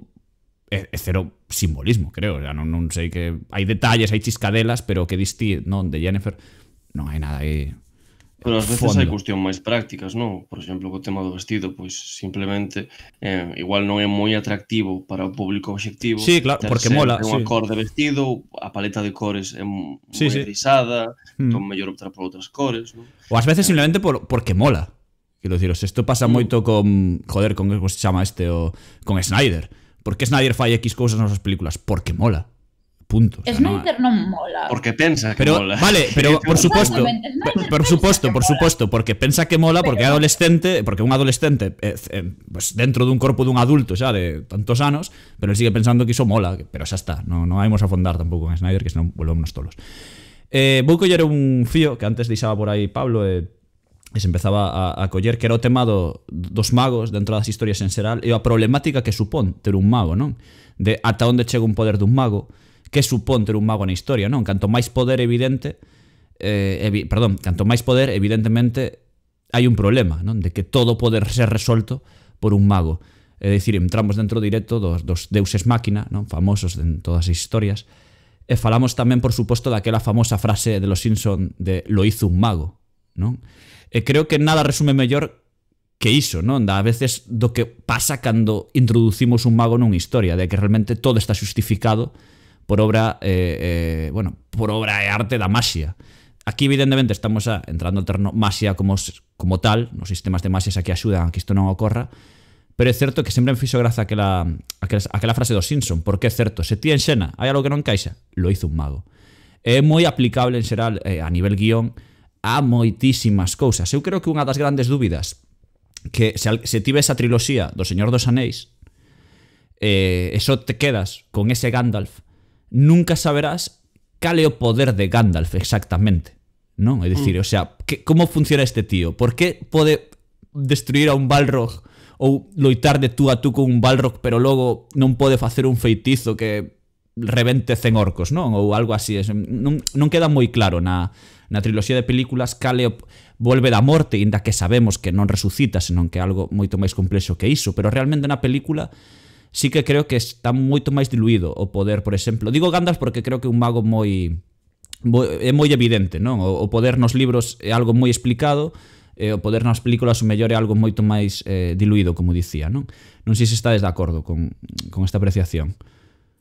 simbolismo, creo. Non sei que hai detalles, hai chiscadelas, pero o que diste, non, de Yennefer non hai nada aí. Pero ás veces hai cuestión máis prácticas, non? Por exemplo, co tema do vestido, pois simplemente igual non é moi atractivo para o público obxectivo. Sí, claro, porque mola. Un cor de vestido, a paleta de cores é moi grisada, entón mellor optar por outras cores, non? Ou ás veces simplemente porque mola. Quero diciros, isto pasa moito con... Joder, con como se chama con Snyder. Por que Snyder fai X cousas nas súas películas? Porque mola. Punto. O sea, Snyder non mola. Porque pensa que mola. Vale, pero por suposto, porque pensa que mola, porque é adolescente, porque un adolescente pues dentro dun corpo dun adulto xa de tantos anos, pero ele sigue pensando que iso mola, pero xa está, non vamos a afondar tampouco en Snyder, que senón volvemos tolos. Vou coller un fío que antes deixaba por aí Pablo e se empezaba a coller, que era o tema dos magos dentro das historias en xeral e a problemática que supón ter un mago, non? De ata onde chega un poder dun mago, que supón ter un mago na historia, non? Canto máis poder evidentemente hai un problema, non? De que todo poder ser resolto por un mago. É dicir, entramos dentro directo dos deuses máquina, non? Famosos en todas as historias, e falamos tamén, por suposto, daquela famosa frase de Los Simpson de lo hizo un mago, non? E creo que nada resume mellor que iso, non? A veces do que pasa cando introducimos un mago nunha historia, de que realmente todo está xustificado por obra e arte da maxia. Aquí, evidentemente, estamos entrando ao terreno maxia como tal, nos sistemas de maxias aquí axudan a que isto non ocorra, pero é certo que sempre me fixo graza aquela frase do Simpson, porque é certo, se ti en Xena hai algo que non encaixa, lo hizo un mago. É moi aplicable en xeral a nivel guión a moitísimas cousas. Eu creo que unha das grandes dúbidas que se ti ves a triloxía do Señor dos Anéis e só te quedas con ese Gandalf, nunca saberás cal é o poder de Gandalf exactamente, non? É dicir, o sea, como funciona este tío? Por que pode destruir a un Balrog ou loitar de tú a tú con un Balrog, pero logo non pode facer un feitizo que rebente 100 orcos, non? Ou algo así. Non queda moi claro na triloxía de películas cal é volve da morte, inda que sabemos que non resucita, senón que é algo moito máis complexo que iso, pero realmente na película sí que creo que está moito máis diluído o poder, por exemplo. Digo Gandalf porque creo que é un mago é moi evidente, non? O poder nos libros é algo moi explicado, e o poder nas películas o mellor é algo moito máis diluído, como dicía, non? Non sei se estades de acordo con esta apreciación.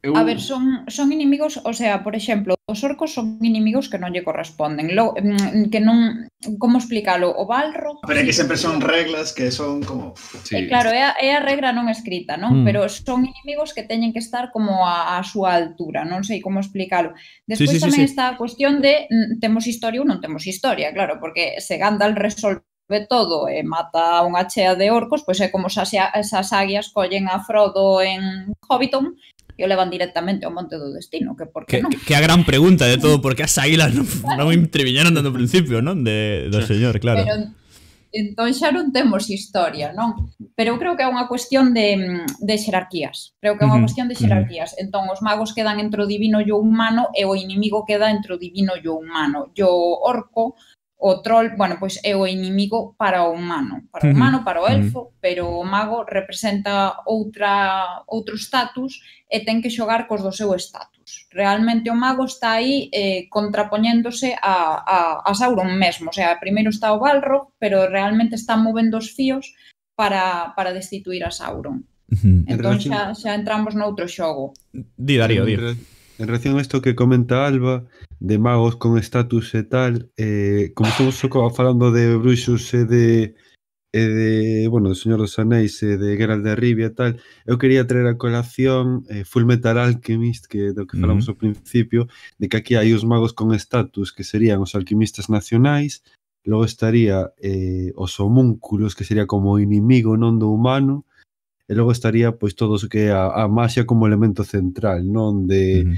A ver, son inimigos, o sea, por exemplo, os orcos son inimigos que non lle corresponden. Que non, como explícalo? O Balrog... Pero é que sempre son reglas que son como... Claro, é a regra non escrita, non? Pero son inimigos que teñen que estar como a súa altura, non sei como explícalo. Despois tamén está a cuestión de temos historia ou non temos historia, claro, porque se Gandalf resolve todo e mata unha chea de orcos, pois é como se esas águias collen a Frodo en Hobbiton e o levan directamente ao Monte do Destino, que por que non? Que a gran pregunta de todo, por que as águilas non interviñeron dando principio, non? Do señor, claro. Pero entón xa non temos historia, non? Pero eu creo que é unha cuestión de xerarquías. Creo que é unha cuestión de xerarquías. Entón, os magos quedan entre o divino e o humano e o inimigo queda entre o divino e o humano. E o orco, o troll, bueno, pois é o inimigo para o humano. Para o humano, para o elfo, pero o mago representa outro status e ten que xogar cos do seu status. Realmente o mago está aí contrapoñéndose a Sauron mesmo. O sea, primeiro está o Balrog, pero realmente está movendo os fíos para destituir a Sauron. Entón xa entramos noutro xogo. Di, Darío, di. En relación a isto que comenta Alba, de magos con estatus e tal, como estamos falando de bruxos e de bueno, do Señor dos Anéis e de Geralt de Rivia e tal, eu quería traer a colación Full Metal Alchemist, que do que falamos ao principio, de que aquí hai os magos con estatus que serían os alquimistas nacionais, logo estaría os homúnculos, que sería como o inimigo non do humano, e logo estaría pois todo o que é a maxia como elemento central, non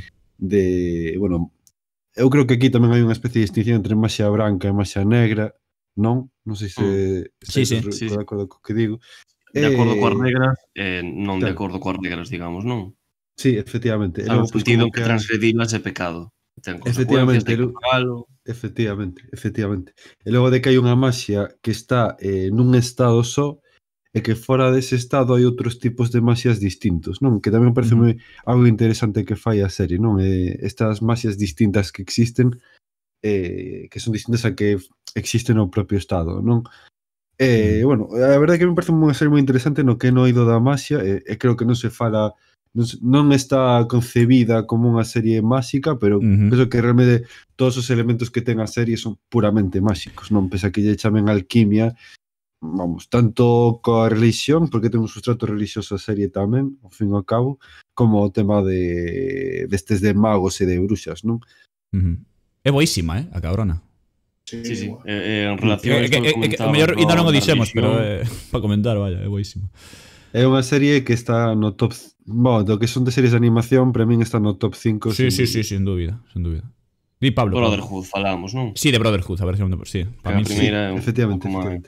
bueno, eu creo que aquí tamén hai unha especie de distinción entre maxia branca e maxia negra, non? Non sei se de acordo co que digo. De acordo coas regras, non de acordo coas regras, digamos, non? Sí, efectivamente. No sentido que transgredilas é pecado. Efectivamente, efectivamente. E logo de que hai unha maxia que está nun estado só, e que fora dese estado hai outros tipos de magias distintos, non? Que tamén parece algo interesante que fai a serie, non? Estas magias distintas que existen, que son distintas a que existen no propio estado, non? Bueno, a verdade é que me parece unha serie moi interesante no que é no eido da maxia, e creo que non se fala, non está concebida como unha serie máxica, pero penso que realmente todos os elementos que ten a serie son puramente máxicos, non? Pese a que lle chamen alquimia, vamos, tanto coa religión, porque ten un sustrato religioso a serie tamén, ao fin e ao cabo, como o tema destes de magos e de bruxas, non? É boísima, a cabrona. Sí. En relación a isto que comentaba... O mellor ainda non o dixemos, pero para comentar, vaya, é boísima. É unha serie que está no top... Bueno, do que son de series de animación, para min está no top 5. Sí, sin dúbida. Di Pablo. Brotherhood falamos, non? Sí, de Brotherhood, a ver se para mí primeira efectivamente.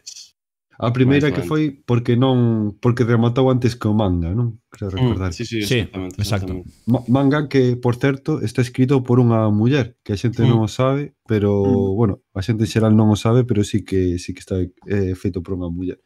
A primeira que foi porque rematou antes que o manga, non? Creo recordar. Sí, exacto. Manga que, por certo, está escrito por unha muller, que a xente non o sabe, pero, bueno, a xente en xeral non o sabe, pero sí que está feito por unha muller.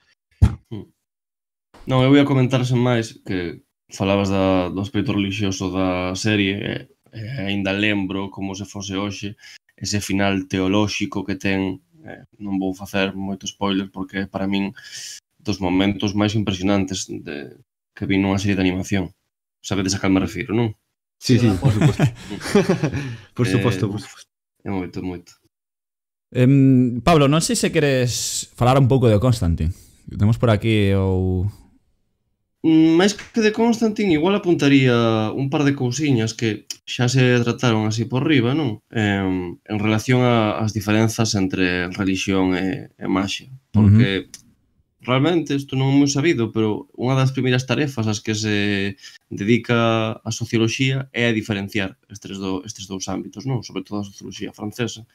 Non, eu ia comentar sen máis que falabas do aspecto religioso da serie, e aínda lembro como se fose hoxe ese final teolóxico que ten. Non vou facer moito spoiler porque para min dos momentos máis impresionantes que vi nunha serie de animación. Sabedes a cal me refiro, non? Sí, por suposto. Por suposto. É moito. Pablo, non sei se queres falar un pouco de Constantine. Temos por aquí ou... máis que de Constantine, igual apuntaría un par de cousiñas que xa se trataron así por riba, non? En relación ás diferenzas entre religión e maxia. Porque realmente, isto non é moi sabido, pero unha das primeiras tarefas ás que se dedica a socioloxía é a diferenciar estes dous ámbitos, non? Sobre todo a socioloxía francesa.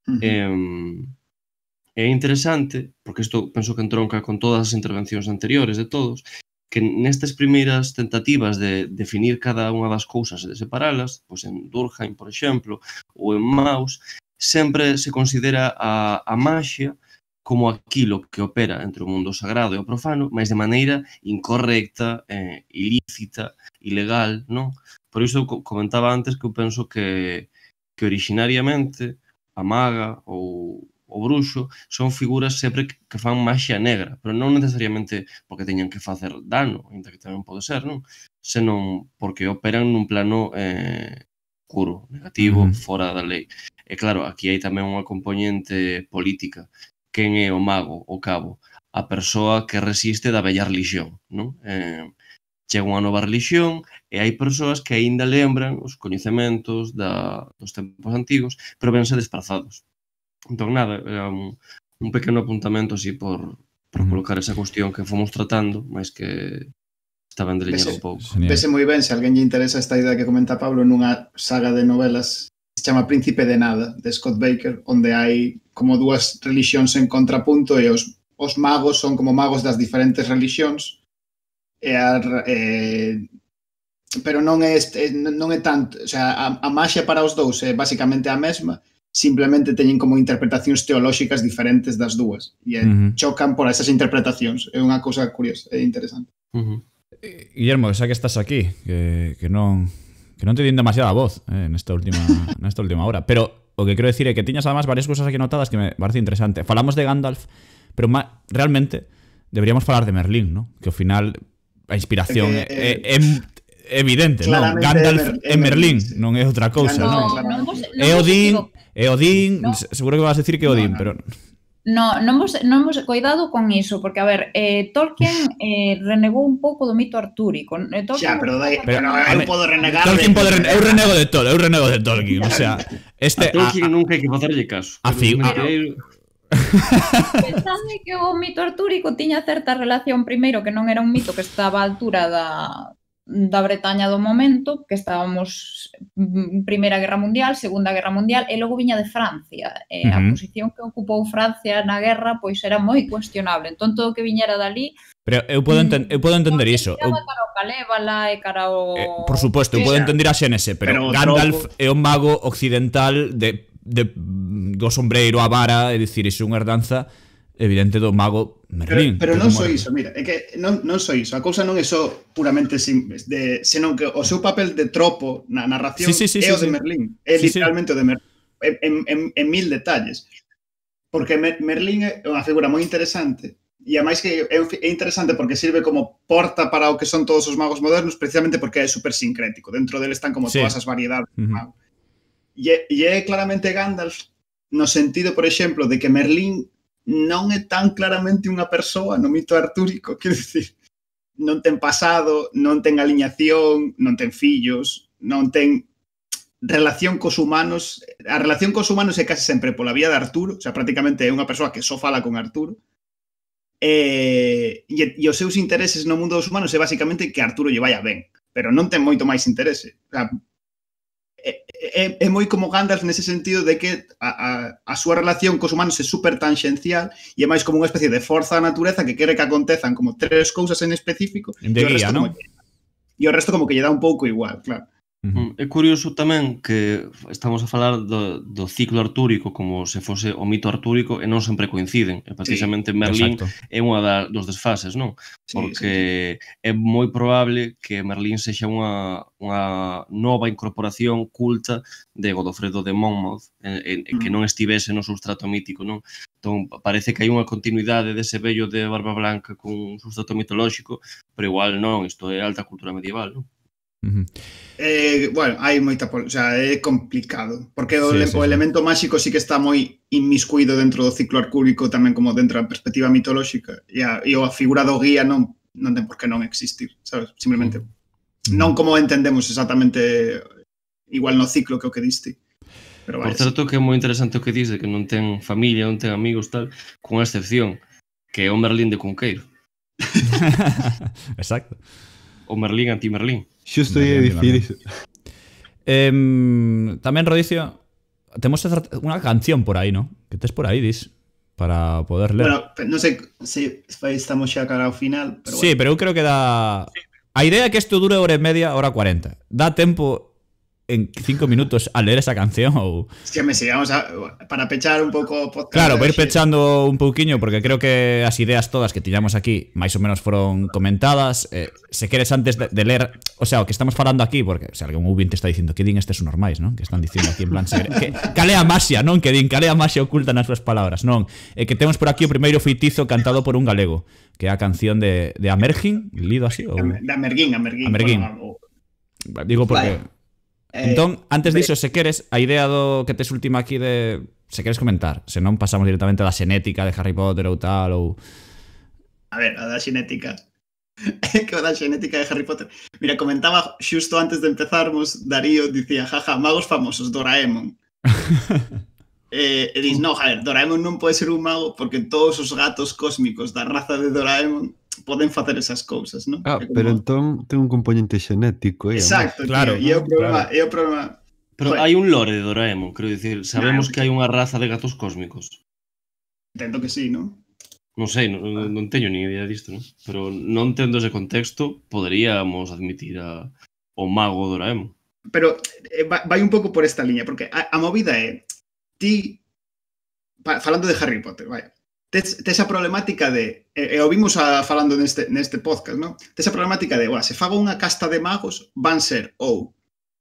É interesante, porque isto penso que entronca con todas as intervencións anteriores de todos, que nestas primeiras tentativas de definir cada unha das cousas e de separalas, pois en Durkheim, por exemplo, ou en Mauss, sempre se considera a maxia como aquilo que opera entre o mundo sagrado e o profano, mas de maneira incorrecta, ilícita, ilegal, non? Por iso comentaba antes que eu penso que originariamente a maga ou o bruxo son figuras sempre que fan maxia negra, pero non necesariamente porque teñan que facer dano, ainda que tamén pode ser, non? Senón porque operan nun plano oscuro, negativo, fora da lei. E claro, aquí hai tamén unha componente política. Quen é o mago, o cabo? A persoa que resiste da vella religión, non? Chega unha nova religión e hai persoas que aínda lembran os coñecementos dos tempos antigos, pero vense desprazados. Entón, nada, era un pequeno apuntamento así por colocar esa cuestión que fomos tratando, máis que estaba en deliñar un pouco. Vese moi ben, se a alguén lle interesa esta idea que comenta Pablo nunha saga de novelas que se chama Príncipe de Nada, de Scott Baker, onde hai como dúas religións en contrapunto e os magos son como magos das diferentes religións, pero non é tanto, o sea, a maxia para os dous é basicamente a mesma, simplemente teñen como interpretacións teolóxicas diferentes das dúas e chocan por esas interpretacións. É unha cousa curiosa, é interesante. Guillermo, xa que estás aquí, que non te din demasiada voz nesta última hora, pero o que quero decir é que tiñas además varias cousas aquí notadas que me parece interesante. Falamos de Gandalf, pero realmente deberíamos falar de Merlín, ¿no? Que ao final a inspiración é evidente, non? Gandalf é Merlín, non é outra cousa, non? É Odín, seguro que vas a decir que é Odín, pero non vos cuidado con iso, porque a ver, Tolkien renegou un pouco do mito artúrico. Xa, pero eu podo renegar. Eu renego de Tolkien, o sea, a Tolkien nunca hai que facerlle caso. Pensade que o mito artúrico tiña certa relación, primeiro, que non era un mito que estaba á altura da Bretaña do momento, que estábamos Primeira Guerra Mundial, Segunda Guerra Mundial, e logo viña de Francia. A posición que ocupou Francia na guerra pois era moi cuestionable. Entón, todo o que viñera dali... Pero eu podo entender iso. Cara ao Calévala e cara ao... Por suposto, eu podo entender a xénese, pero Gandalf é un mago occidental do sombreiro a vara, é dicir, iso é unha herdanza evidente do mago Merlín. Pero non só iso, mira, é que non só iso, a cousa non é só puramente simples, senón que o seu papel de tropo na narración é o de Merlín, é literalmente o de Merlín, en mil detalles, porque Merlín é unha figura moi interesante, e a máis que é interesante porque sirve como porta para o que son todos os magos modernos, precisamente porque é super sincrético, dentro dele están como todas as variedades do mago. E é claramente Gandalf no sentido, por exemplo, de que Merlín non é tan claramente unha persoa no mito artúrico, quero dicir, non ten pasado, non ten aliñación, non ten fillos, non ten relación cos humanos. A relación cos humanos é case sempre pola vía de Arturo, o sea, prácticamente é unha persoa que só fala con Arturo, e os seus intereses no mundo dos humanos é basicamente que Arturo lle vaya ben, pero non ten moito máis interese. O sea, é moi como Gandalf nese sentido de que a súa relación cos humanos é super tangencial e é máis como unha especie de forza da natureza que quere que acontezan como tres cousas en específico e o resto como que lle dá un pouco igual, claro. É curioso tamén que estamos a falar do ciclo artúrico como se fose o mito artúrico e non sempre coinciden. E precisamente Merlín é unha dos desfases, non? Porque é moi probable que Merlín sexa unha nova incorporación culta de Godofredo de Monmouth que non estivese no substrato mítico, non? Entón, parece que hai unha continuidade dese vello de barba blanca con un substrato mitolóxico, pero igual non, isto é alta cultura medieval, non? Bueno, hai moita, o sea, é complicado porque o elemento máxico sí que está moi inmiscuído dentro do ciclo artúrico tamén como dentro da perspectiva mitolóxica e a figura do guía non ten por que non existir, sabes? Simplemente non como entendemos exactamente igual no ciclo que o que diste. Por certo que é moi interesante o que dice, que non ten familia, non ten amigos, tal, con excepción que é o Merlín de Cunqueiro. Exacto. O Merlín anti-Merlín. Xusto ia dicir iso. Tamén, Rodicio, temos unha canción por aí, ¿no? Que tes por aí, dis, para poder ler. Bueno, non sei se estamos xa cara ao final, pero sí, pero eu creo que dá... A idea é que isto dure hora e media, hora 40. Dá tempo en 5 minutos a leer esa canción ou... Sí, vamos para pechar un pouco o podcast. Claro, para ir pechando un pouquiño, porque creo que as ideas todas que tiñamos aquí máis ou menos foron comentadas. Se queres antes de ler, o sea, o que estamos falando aquí, porque se algún ouvinte está dicindo que din estes son normais, non? Que están dicindo aquí en plan que cale a maxia, non? Que din cale a maxia oculta nas súas palabras, non? Que temos por aquí o primeiro feitizo cantado por un galego, que é a canción de Amergin, lido así? Ou... De Amergin. Bueno, digo porque... Entón, antes diso, se queres, a idea do que tes última aquí de... Se queres comentar, se non pasamos directamente da xenética de Harry Potter ou tal, ou... A ver, a da xenética. Que o da xenética de Harry Potter. Mira, comentaba xusto antes de empezarmos, Darío dicía, jaja, magos famosos, Doraemon. E dis, no, a ver, Doraemon non pode ser un mago porque todos os gatos cósmicos da raza de Doraemon poden facer esas cousas, non? Pero entón ten un componente xenético, Exacto, claro, tío, e o problema... Pero hai un lore de Doraemon, quero dicir, sabemos que hai unha raza de gatos cósmicos. Entendo que sí, non? Non sei, non teño ni idea disto, non? Pero non tendo ese contexto, poderíamos admitir o mago Doraemon. Pero vai un pouco por esta liña, porque a movida é ti, falando de Harry Potter, vai, tes a problemática de, e o vimos falando neste podcast, non? Tes a problemática de, se fago unha casta de magos, van ser ou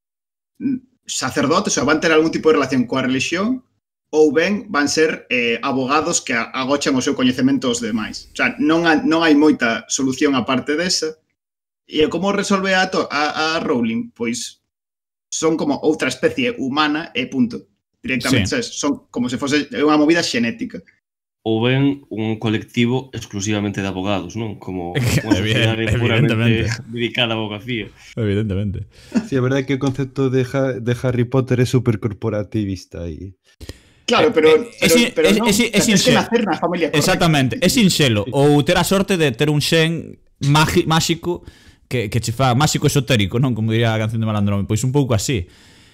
sacerdotes, ou van ter algún tipo de relación coa religión, ou ben van ser abogados que agochan o seu coñecemento aos demais. O sea, non hai moita solución aparte desa. E como resolve a Rowling? Pois son como outra especie humana e punto. Directamente, sí. Sabes? Son como se fose unha movida xenética. Ou ben un colectivo exclusivamente de abogados, non? Como unha sociedade puramente dedicada á abogacía. Evidentemente. Sí, a verdade é que o concepto de Harry Potter é supercorporativista aí. Claro, pero non, tens que nacer na familia correcta. Exactamente, é sinxelo. Ou ter a sorte de ter un xen máxico que che fa máxico esotérico, non? Como diría a canción de Malandrón. Pois un pouco así.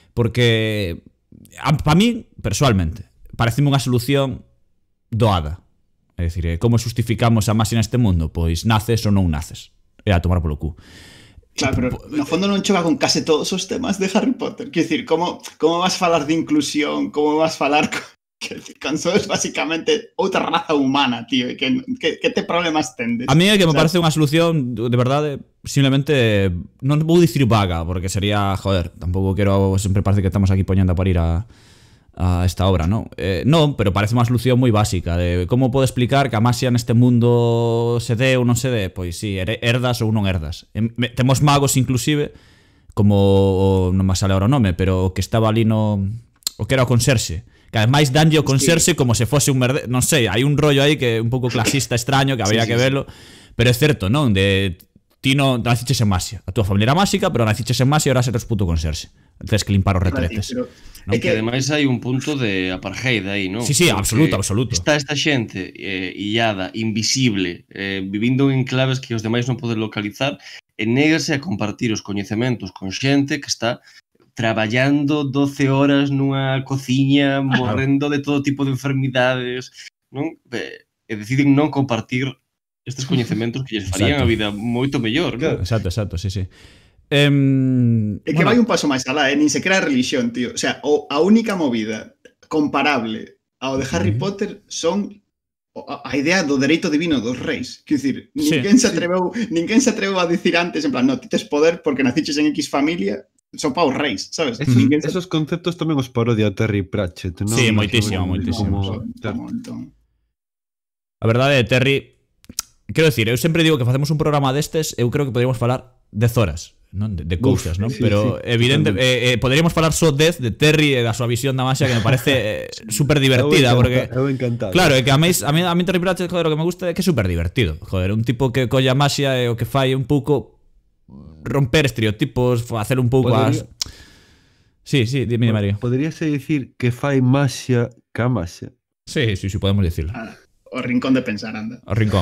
Porque para mí, personalmente, pareceme unha solución doada. É dicir, como justificamos a máxima neste mundo? Pois naces ou non naces. É a tomar polo cu. Claro, pero no fondo non choca con case todos os temas de Harry Potter. Quer dicir, como vas falar de inclusión, como vas falar con sois basicamente outra raza humana, tío, que te problemas tendes? A mí é que me parece unha solución, de verdade, simplemente, non vou dicir vaga, porque sería, joder, tampouco quero, sempre parece que estamos aquí poñendo a parir a esta obra, non? Non, pero parece unha solución moi básica de como pode explicar que a maxia neste mundo se dé ou non se dé. Pois si, herdas ou non herdas. Temos magos inclusive, como non me sale ahora o nome, pero o que estaba ali o que era o conserxe, que ademais danlle o conserxe como se fose un merde... Non sei, hai un rollo aí que é un pouco clasista extraño, que habría que verlo, pero é certo, non? De ti non naciches en maxia. A túa familia era máxica, pero naciches en maxia e ahora seres puto conserxe. Tens que limpar os retretes. É que ademais hai un punto de apartheid aí, non? Sí, absoluto. Está esta xente illada, invisible, vivindo en claves que os demais non poden localizar e négase a compartir os coñecementos con xente que está traballando 12 horas nunha cociña, morrendo de todo tipo de enfermidades, non? E deciden non compartir estes coñecementos que lles farían a vida moito mellor, non? Exacto, sí. É que vai un paso máis alá, nin sequera a religión, tío. O sea, a única movida comparable ao de Harry Potter son a idea do dereito divino dos reis. Quer dicir, ninguén se atreveu a dicir antes, en plan, no, ti tes poder porque naciches en X familia, son pa os reis, sabes? Esos conceptos tamén os parodia Terry Pratchett, non? Sí, moitísimo. A verdade é, Terry, quero dicir, eu sempre digo que facemos un programa destes, eu creo que poderíamos falar 10 horas, non? De cousas, non? Sí, pero evidente, poderíamos falar só 10 de Terry e da súa visión da maxia, que me parece super divertida, porque encantado. Claro, é que a mí Terry Pratchett, joder, o que me gusta é que é super divertido. Joder, un tipo que colla a maxia e o que fai un pouco romper estereotipos, facer un pouco as... Sí, dime, María. Poderíase dicir que fai maxia ca maxia. Sí, podemos dicirlo. O rincón de pensar, anda. O rincón.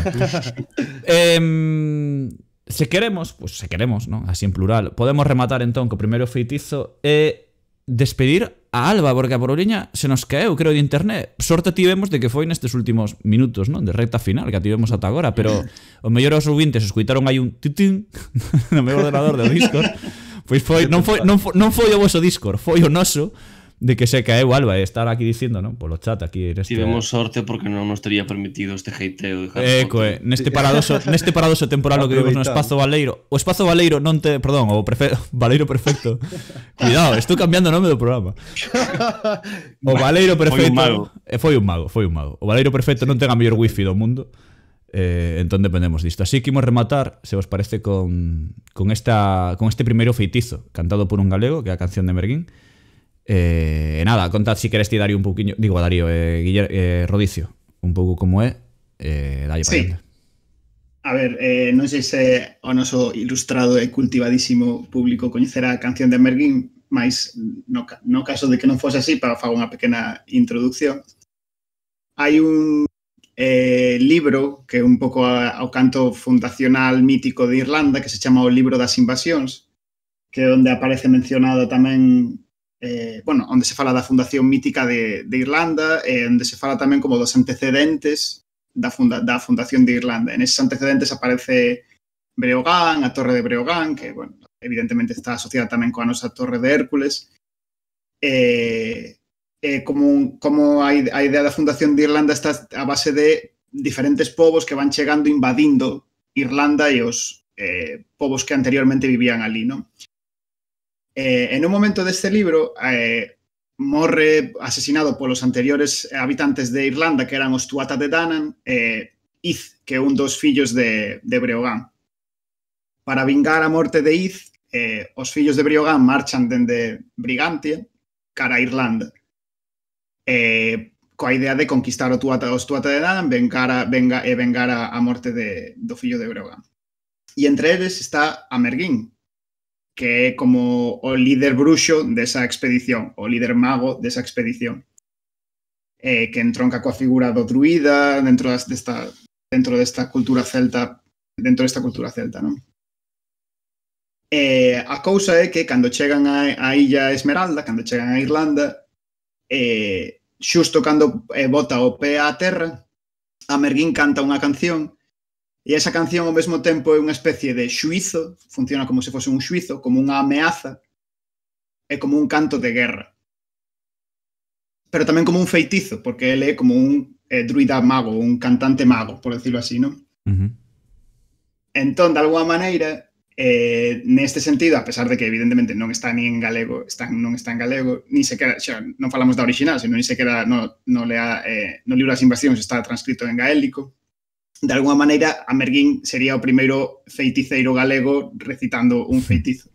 Se queremos, non? Así en plural, podemos rematar entón co primeiro feitizo e despedir a Alba, porque a Poroliña se nos caeu, creo, de internet. Sorte tivemos de que foi nestes últimos minutos, non? De recta final, que a tivemos ata agora, pero o mellor os ouvintes escuitaron aí un titín no meu ordenador de Discord, Pois non foi o vosso Discord, foi o noso, de que se caeu Alba e estar aquí dicindo, non? Polo chat aquí tivemos sorte porque non nos teria permitido este hateo de Harry Potter. Neste paradoso temporal que vivimos no Espazo Baleiro. O Espazo Baleiro non te, perdón, o Baleiro Perfecto. Cuidado, estou cambiando o nome do programa. O Baleiro Perfecto foi un mago. O Baleiro Perfecto non ten a mellor wifi do mundo. Entón dependemos disto. Así que imos rematar, se vos parece, con este primeiro feitizo cantado por un galego, que é a canción de Merguín. Nada, contad si queres ti Darío un pouquiño, digo a Darío, Rodicio, un pouco como é, dalle para diante. A ver, non sei se o noso ilustrado e cultivadísimo público coñecerá a canción de Merguín, mas no caso de que non fose así, para fago unha pequena introducción. Hai un libro que é un pouco ao canto fundacional mítico de Irlanda, que se chama o Libro das Invasións, que é onde aparece mencionado tamén onde se fala da fundación mítica de Irlanda e onde se fala tamén como dos antecedentes da fundación de Irlanda. En eses antecedentes aparece Breogán, a Torre de Breogán, que, bueno, evidentemente está asociada tamén coa nosa Torre de Hércules. Como a idea da fundación de Irlanda está a base de diferentes povos que van chegando invadindo Irlanda e os povos que anteriormente vivían ali, non? En un momento deste libro morre asesinado polos anteriores habitantes de Irlanda, que eran os Tuatha de Danann, Iz, que é un dos fillos de Breogán. Para vingar a morte de Iz, os fillos de Breogán marchan dende Brigantia cara a Irlanda, coa idea de conquistar os Tuatha de Danann, vengar a morte do fillo de Breogán. E entre eles está a Merguín, que é como o líder bruxo desa expedición, o líder mago desa expedición, que entronca coa figura do druida dentro desta cultura celta, non? A cousa é que cando chegan a Illa Esmeralda, cando chegan a Irlanda, xusto cando bota o pé á terra, a Merguín canta unha canción. E esa canción ao mesmo tempo é unha especie de xuízo, funciona como se fose un xuízo, como unha ameaza, e como un canto de guerra. Pero tamén como un feitizo, porque ele é como un druida mago, un cantante mago, por decirlo así, non? Entón, de alguma maneira, neste sentido, a pesar de que evidentemente non está ni en galego, non está en galego, ni sequera, non falamos da original, senón ni sequera no libro das invasións está transcrito en gaélico. De alguma maneira, a Merguín sería o primeiro feiticeiro galego recitando un feitizo.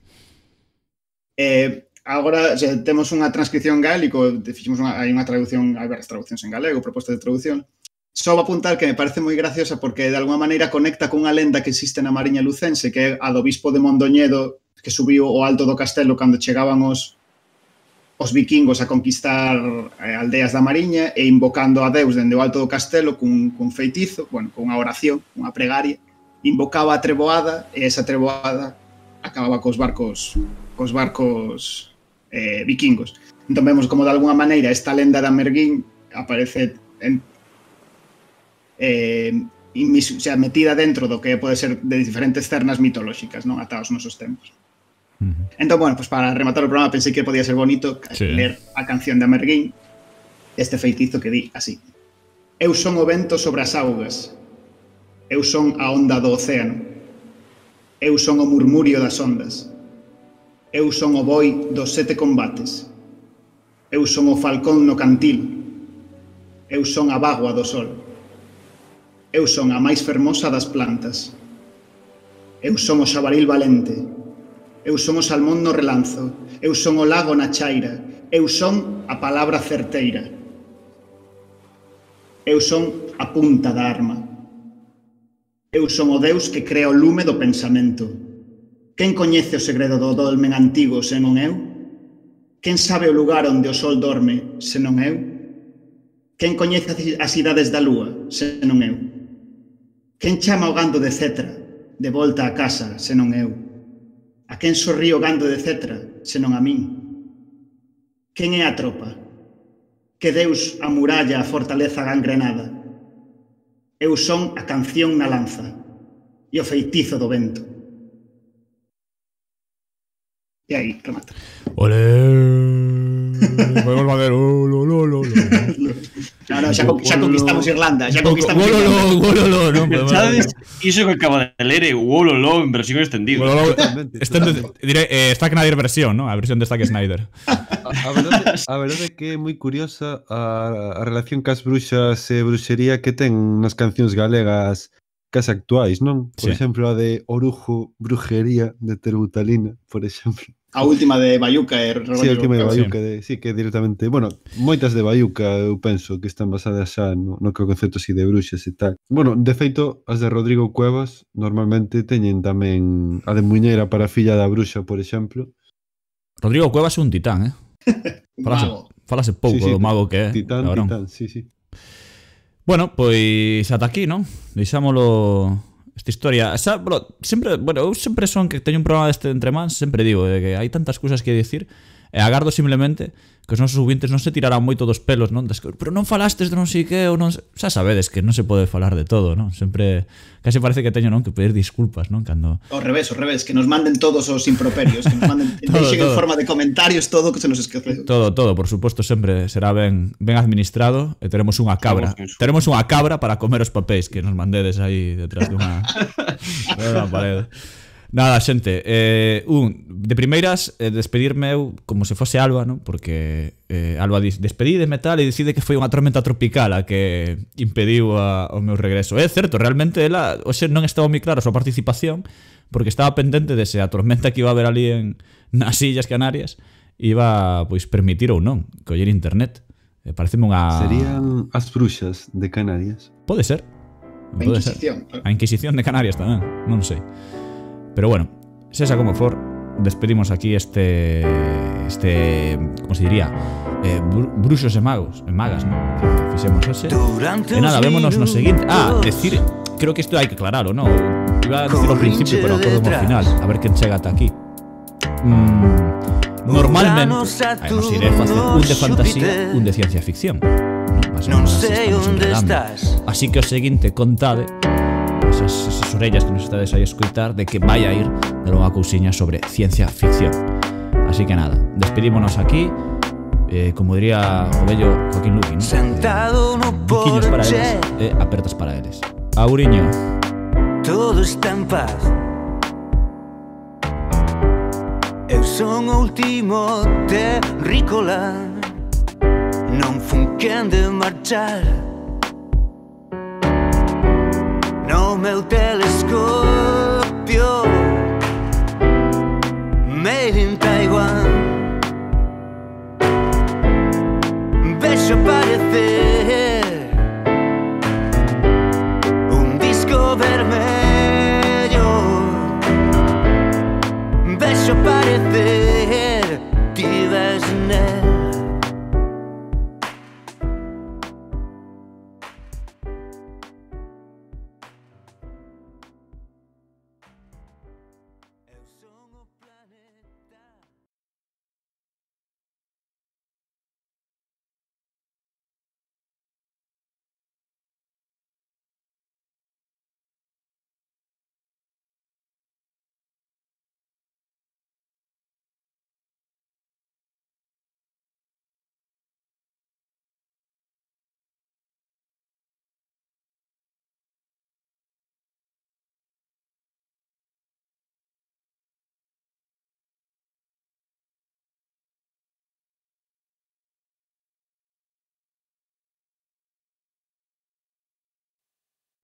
Agora, temos unha transcripción en gaélico, hai unha traducción, hai varias traduccións en galego, propostas de traducción. Só vou apuntar que me parece moi graciosa porque de alguma maneira conecta cunha lenda que existe na Mariña Lucense, que é a do bispo de Mondoñedo, que subiu ao alto do castelo cando chegaban os vikingos a conquistar aldeas da Mariña e invocando a Deus dende o alto do castelo cun feitizo, con unha oración, unha pregaria, invocaba a treboada e esa treboada acababa cos barcos vikingos. Entón vemos como de alguna maneira esta lenda da Merguín aparece metida dentro do que pode ser de diferentes cernas mitolóxicas, non, ata os nosos tempos. Entón, bueno, pues para rematar o programa pensei que podía ser bonito ler a canción de Merguín, este feitizo que di así: eu son o vento sobre as augas, eu son a onda do océano, eu son o murmurio das ondas, eu son o boi dos 7 combates, eu son o falcón no cantil, eu son a bagua do sol, eu son a máis fermosa das plantas, eu son o xabaril valente, eu son o salmón no relanzo, eu son o lago na chaira, eu son a palabra certeira, eu son a punta da arma, eu son o Deus que crea o lume do pensamento. Quen coñece o segredo do dolmen antigo se non eu? Quen sabe o lugar onde o sol dorme se non eu? Quen coñece as idades da lúa se non eu? Quen chama o gando de Cetra de volta a casa se non eu? A quen sorrí o gando de Cetra, senón a min? Quen é a tropa? Que Deus amuralla a fortaleza gangrenada? Eu son a canción na lanza e o feitizo do vento. E aí, remata. Olé. Podemos facer No, xa conquistamos Irlanda. Xa conquistamos Irlanda. Non, sabes? Iso que acaba de ler é Wololo en versión extendida. Zack Snyder versión, non? A versión de Zack Snyder. A verdade é que é moi curiosa a relación cas bruxas e bruxería que ten nas cancións galegas case actuais, non? Por exemplo, a de Orujo, Brujería, de Terbutalina, por exemplo. A última de Bayuca e Sí, a última de Bayuca, sí, que directamente... Bueno, moitas de Bayuca, eu penso, que están basadas xa no que o concepto así de bruxas e tal. Bueno, de feito, as de Rodrigo Cuevas normalmente teñen tamén a de Muñeira para a filla da bruxa, por exemplo. Rodrigo Cuevas é un titán, falase pouco do mago que é. Titán, sí. Bueno, pois ata aquí, non? Deixámolo... Esta historia, eu sempre son que teño un programa deste entre mans, sempre digo de que hai tantas cousas que dicir e agardo simplemente que os nosos ouvintes non se tirarán moito dos pelos, non? Pero non falastes de non sei que, ou non... Xa sabedes que non se pode falar de todo, non? Sempre, casi parece que teño, non, que pedir disculpas, non? Cando... Ao revés, que nos manden todos os improperios, que nos manden, deixen en forma de comentarios todo que se nos esquece. Todo, por suposto, sempre será ben administrado e teremos unha cabra. Teremos unha cabra para comer os papéis que nos mandedes aí detrás dunha parede. Nada, xente, de primeiras despedirme eu como se fose Alba, non? Porque Alba despedídeme tal e decide que foi unha tormenta tropical a que impediu o meu regreso. É certo, realmente ela hoxe non estaba moi clara a súa participación porque estaba pendente de se a tormenta que iba a haber ali nas Illas Canarias iba, pois, permitir ou non coller internet. Pareceme unha... Serían as bruxas de Canarias. Pode ser. A Inquisición de Canarias tamén, non sei. Pero bueno, sexa como for, despedimos aquí este como se diría, bruxos e magos, e magas, non? Que fixemos ese. E nada, vémonos no seguinte. Decir, creo que isto hai que aclararlo, non? Iba a decir ao principio, pero acordo ao final. A ver quen chega ata aquí. Normalmente, nos iré facer un de fantasía, un de ciencia ficción. Non sei onde estás. Así que o seguinte, contade esas orellas que nos estades aí a escutar de que vai a ir de unha cousiña sobre ciencia ficción. Así que nada, despedímonos aquí, como diría o bello Joaquín Luqui, biquiños para eles e apertas para eles. Auriño. Todo está en paz. Eu son o último terrícola, non fun quen de marchar. No meu telescopio made in Taiwan vexo aparecer un disco vermello, vexo aparecer ti ves nel